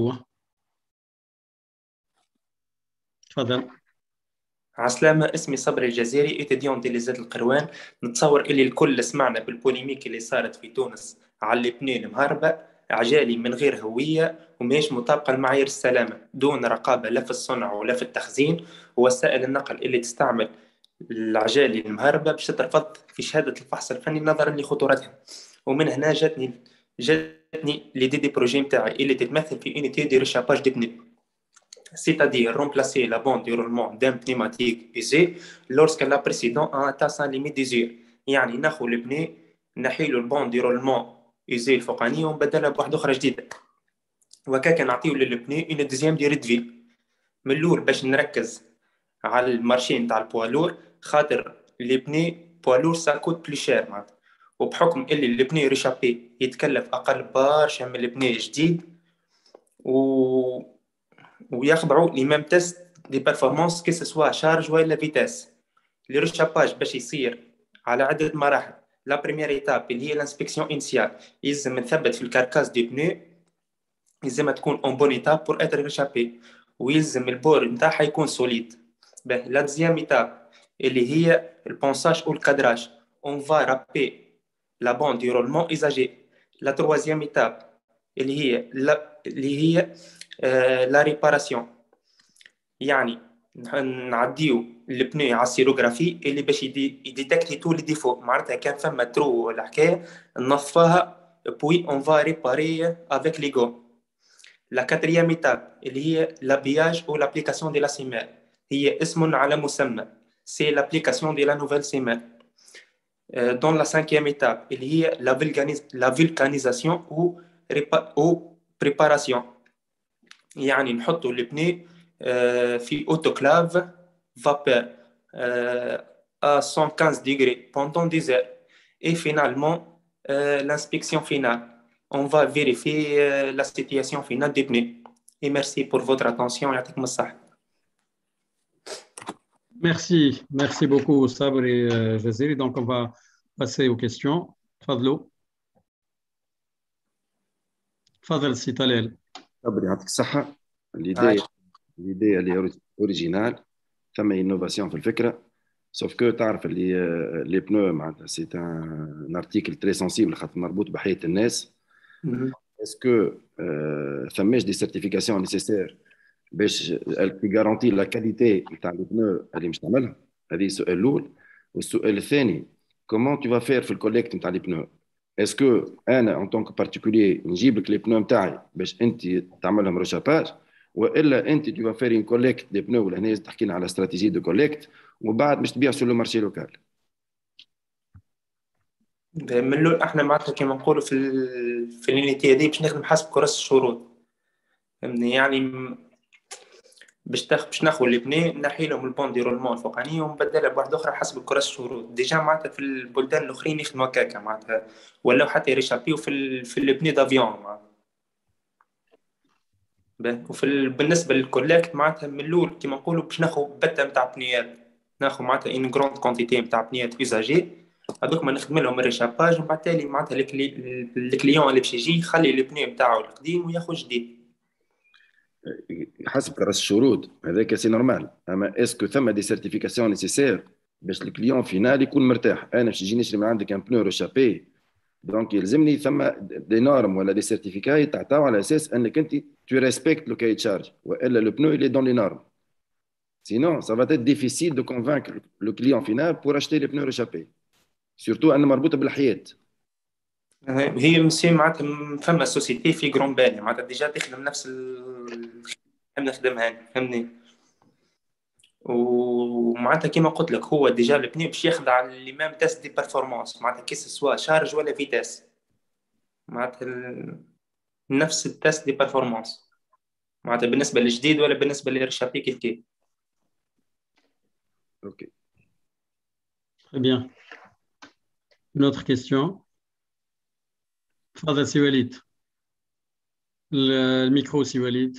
Fadel. عسلامة، اسمي صبري الجزيري، اتديون دي ليزات القروان. نتصور اللي الكل سمعنا بالبوليميك اللي صارت في تونس على البنين المهربة، عجالي من غير هوية وماهيش مطابقة لمعايير السلامة، دون رقابة لا في الصنع ولا في التخزين، ووسائل النقل اللي تستعمل العجالي المهربة باش تترفض في شهادة الفحص الفني نظرا لخطورتها. ومن هنا جاتني ليدي بروجي نتاعي اللي تتمثل في اونيتي دي ريشاباج دي بني، c'est-à-dire remplacer la bande de roulement d'un pneumatique usé lorsque la précédente a atteint sa limite d'usure. يعني ناخذ البني نحيلو البوند دي رولمون يزي الفوقانية ونبدلها بواحدة أخرى جديدة، وكاكا نعطيو للبني اون دوزيام ديري دفي. من الأول باش نركز على المارشي نتاع البوالور، خاطر لي بني بوالور سا كوت بلي شير معناتها، وبحكم اللي البني ريشابي يتكلف أقل برشا من البني جديد، ويخضعوا لي ميم تيست دي بيرفورمانس كي سوا شارج ولا فيتاس. لي ريشاباج باش يصير على عدة مراحل. لا بريمير ايتاب اللي هي الانسبكسيون انيسيال، يلزم نثبت في الكاركاس دي بنو، يلزم تكون اون بون ايتاب بور اتر ريشابي، ويلزم البور نتاعها يكون سوليد. لا دوزيام ايتاب اللي هي البونساج او الكادراج، اون فا رابي لا بوند دي رولمون ايزاجي. لا تروازيام ايتاب اللي هي لا ريباراسيون. يعني نعديو البنو على السيروغرافي اللي باش يديتكتي تو لي ديفو، معناتها كان فما ترو ولا حكايه نصفاها بوي اون فا ريباري افيك لي غو. لا كاتريام ايتاب اللي هي لابياج او لابليكاسيون دي لا سيمير، هي اسم على مسمى، سي لابليكاسيون دي لا نوفيل سيمير. دون لا سانكيام ايتاب اللي هي لا فولكانيزاسيون او بريباراسيون، يعني نحطوا البني في autoclave vapeur à 115 degrés pendant 10 heures. Et finalement, l'inspection finale. On va vérifier la situation finale des pneus. Et merci pour votre attention. Merci beaucoup, Sabri Jaziri. Donc, on va passer aux questions. Fadlo. Fadl Sitalel. Sabri, يعطيك الصحة. l'idée elle est originale, ثم innovation في الفكرة. sauf que تعرف اللي les pneus معناتها c'est un article très sensible خاطر مربوط بحياة الناس. Est-ce que ثماش des certifications nécessaires باش qui garantit la qualité نتاع les pneus اللي مش تعملها؟ هذه السؤال الأول. والسؤال الثاني comment tu vas faire في الكولكت نتاع les pneus؟ Est-ce que أنا en tant que particulier نجيب لك les pneus نتاعي باش أنت تعملهم رشاباج؟ والا انت tu vas faire une collecte des pneus ولا هنا تحكي لنا على استراتيجيه دو كولكت وبعد باش تبيع سو لو مارشي لوكال. من الاول احنا معناتها كما نقولوا في اليونيتي هذه باش نخدم حسب كراسه الشروط، فهمني؟ يعني باش ناخذ لي بني نحي لهم البون ديرولمون الفوقاني ونبدلها بواحده اخرى حسب كراسه الشروط. ديجا معناتها في البلدان الاخرين يخدموا هكاكا معناتها، ولا حتى يريشابيو في البني دافيون معناتها. بالنسبه للكولكت معناتها من الاول كيما نقولوا باش ناخذ بته نتاع بنيات، ناخذ معناتها ان غروند كونتيتي نتاع بنيات يوزاجي، هذوك ما نخدم لهم الريشاباج ومن بعد تالي معناتها الكليون اللي باش يجي يخلي البني نتاعو القديم وياخذ جديد حسب كراس الشروط. هذاك سي نورمال. اما اسكو ثم دي سيرتيفيكاسيون نيسيسير باش الكليون فينال يكون مرتاح؟ انا باش نجي نشري من عندك ان بنو ريشابي دونك يلزمني ثم دي نورم ولا دي سيرتيفيكات يتعطاو على اساس انك انت tu respectes le cahier de charge. والا le pneu il est dans les normes. Sinon ça va être difficile de convaincre le client final pour acheter les pneus réchappés. Surtout انه مربوطه بالحياه. هي مسي معناتها فما سوسيتي في غرون بالي معناتها ديجا تخدم نفس نخدمها فهمني. ومعناتها كيما قلت لك هو ديجا البني باش يخضع لي ميم تيست دي بيرفورمانس معناتها كيس سوا شارج ولا فيتاس، معناتها نفس التيست دي بيرفورمانس معناتها بالنسبه للجديد ولا بالنسبه للرشابي كيف. اوكي très bien. Une autre question. تفضل سي وليد. الميكرو سي وليد.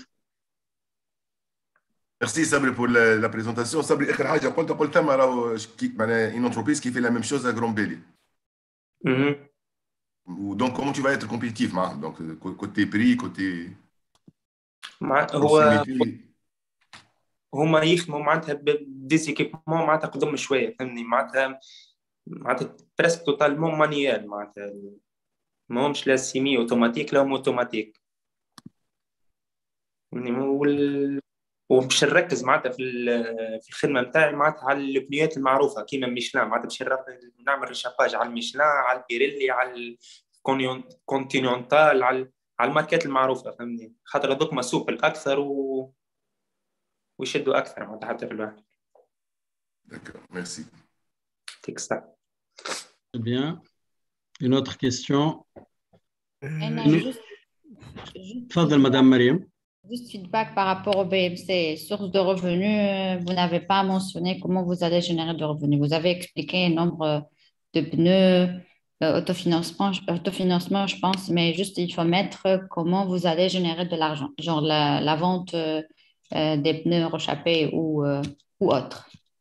Merci Sabri pour la présentation. Sabri, آخر حاجة قلت ما راهو معناها une entreprise qui fait la même chose à Grand-Belly. Donc comment tu vas être compétitif donc côté prix côté هما يخدموا معناتها بديزيكيبمون معناتها قدم شوية فهمني، معناتها بريسك توتالمون مانيال معناتها ماهمش لا سيمي اوتوماتيك لا اوتوماتيك وباش نركز معناتها في الخدمه نتاعي معناتها على البنيات المعروفه كيما ميشلان، معناتها باش نعمل ريشاباج على الميشلان على البيريلي على الكونتيننتال على الماركات المعروفه فهمني، خاطر هذوك مسوق اكثر ويشدوا اكثر معناتها حتى في الواحد. D'accord, merci. Très bien. Une autre question. Tfadal, Madame Mariam. Juste feedback par rapport au BMC, source de revenus, vous n'avez pas mentionné comment vous allez générer de revenus. Vous avez expliqué le nombre de pneus, autofinancement, je pense, mais juste il faut mettre comment vous allez générer de l'argent, genre la vente des pneus rechappés ou autres.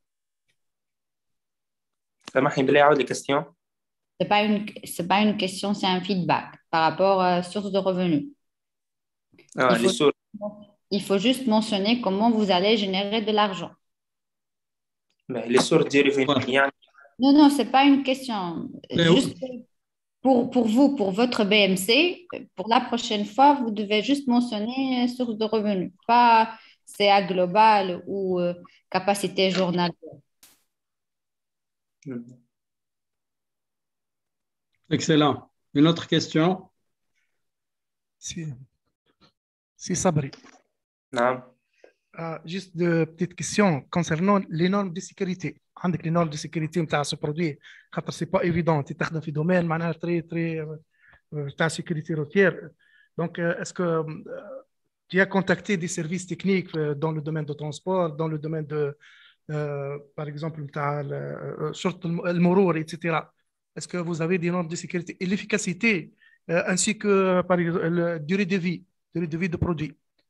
C'est pas une question, c'est un feedback par rapport à source de revenus. Il faut juste mentionner comment vous allez générer de l'argent. Les sources de revenus. Non, c'est pas une question. Juste pour vous, pour votre BMC, pour la prochaine fois, vous devez juste mentionner source de revenus, pas CA global ou capacité journalière. Excellent. Une autre question? Si Sabri. Non. Juste de petites questions concernant les normes de sécurité. عندك les normes de sécurité نتاع ce produit خاطر c'est pas évident تخدم في domaine معناها très تاع sécurité routière. Donc est-ce que tu as contacté des services techniques dans le domaine de transport, dans le domaine de par exemple نتاع شرطة المرور etc. Est-ce que vous avez des normes de sécurité et l'efficacité ainsi que par exemple la durée de vie de produit?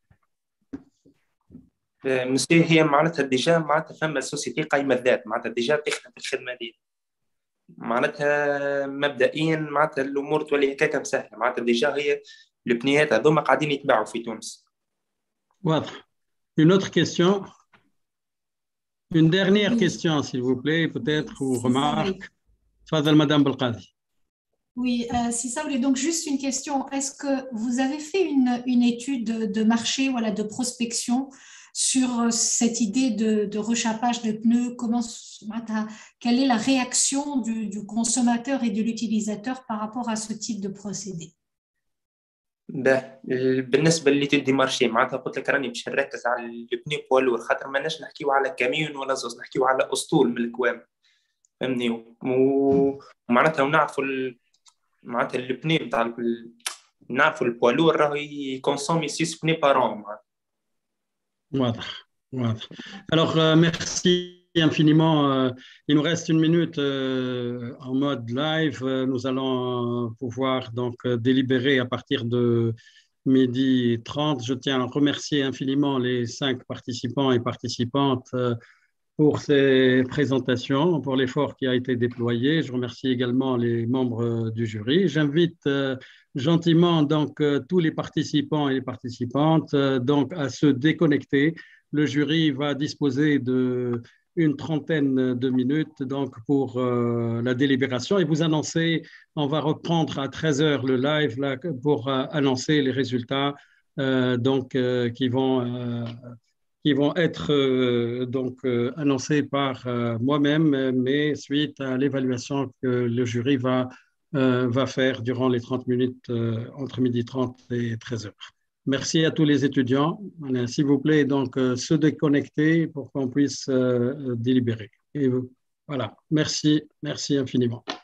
مسيو هي معناتها ديجا معناتها فما سوسيتي قايمه الذات معناتها ديجا تخدم في الخدمه دي معناتها مبدئيا معناتها الامور تولي هكاك مسهله معناتها ديجا هي البنيات هذوما قاعدين يتباعوا في تونس. واضح. Une autre question? Une dernière question s'il vous plaît peut-être ou remarque. Tfadal Madame Belqadi. Oui, si ça voulait donc juste une question. Est-ce que vous avez fait une étude de marché, voilà, de prospection sur cette idée de rechappage de pneus? Quelle est la réaction du consommateur et de l'utilisateur par rapport à ce type de procédé? بالنسبه لليتود دي مارشي معناتها قلت لك راني باش نركز على البني بوالور خاطر ماناش نحكيو على كاميون ولا زوز نحكيو على اسطول من الكوام فهمني ومعناتها ونعرفوا معناتها البني نتاع نعرفوا البوالور راهو يكونسومي 6 بني بار an. واضح. Alors merci infiniment. Il nous reste une minute en mode live. Nous allons pouvoir donc délibérer à partir de 12h30. Je tiens à remercier infiniment les 5 participants et participantes pour ces présentations, pour l'effort qui a été déployé. Je remercie également les membres du jury. J'invite gentiment donc tous les participants et les participantes donc à se déconnecter. Le jury va disposer d'une trentaine de minutes donc pour la délibération et vous annoncer, on va reprendre à 13h le live là, pour annoncer les résultats qui vont être annoncés par moi-même, mais suite à l'évaluation que le jury va faire durant les 30 minutes entre 12h30 et 13h. Merci à tous les étudiants. S'il vous plaît, donc, se déconnecter pour qu'on puisse délibérer. Et voilà, merci infiniment.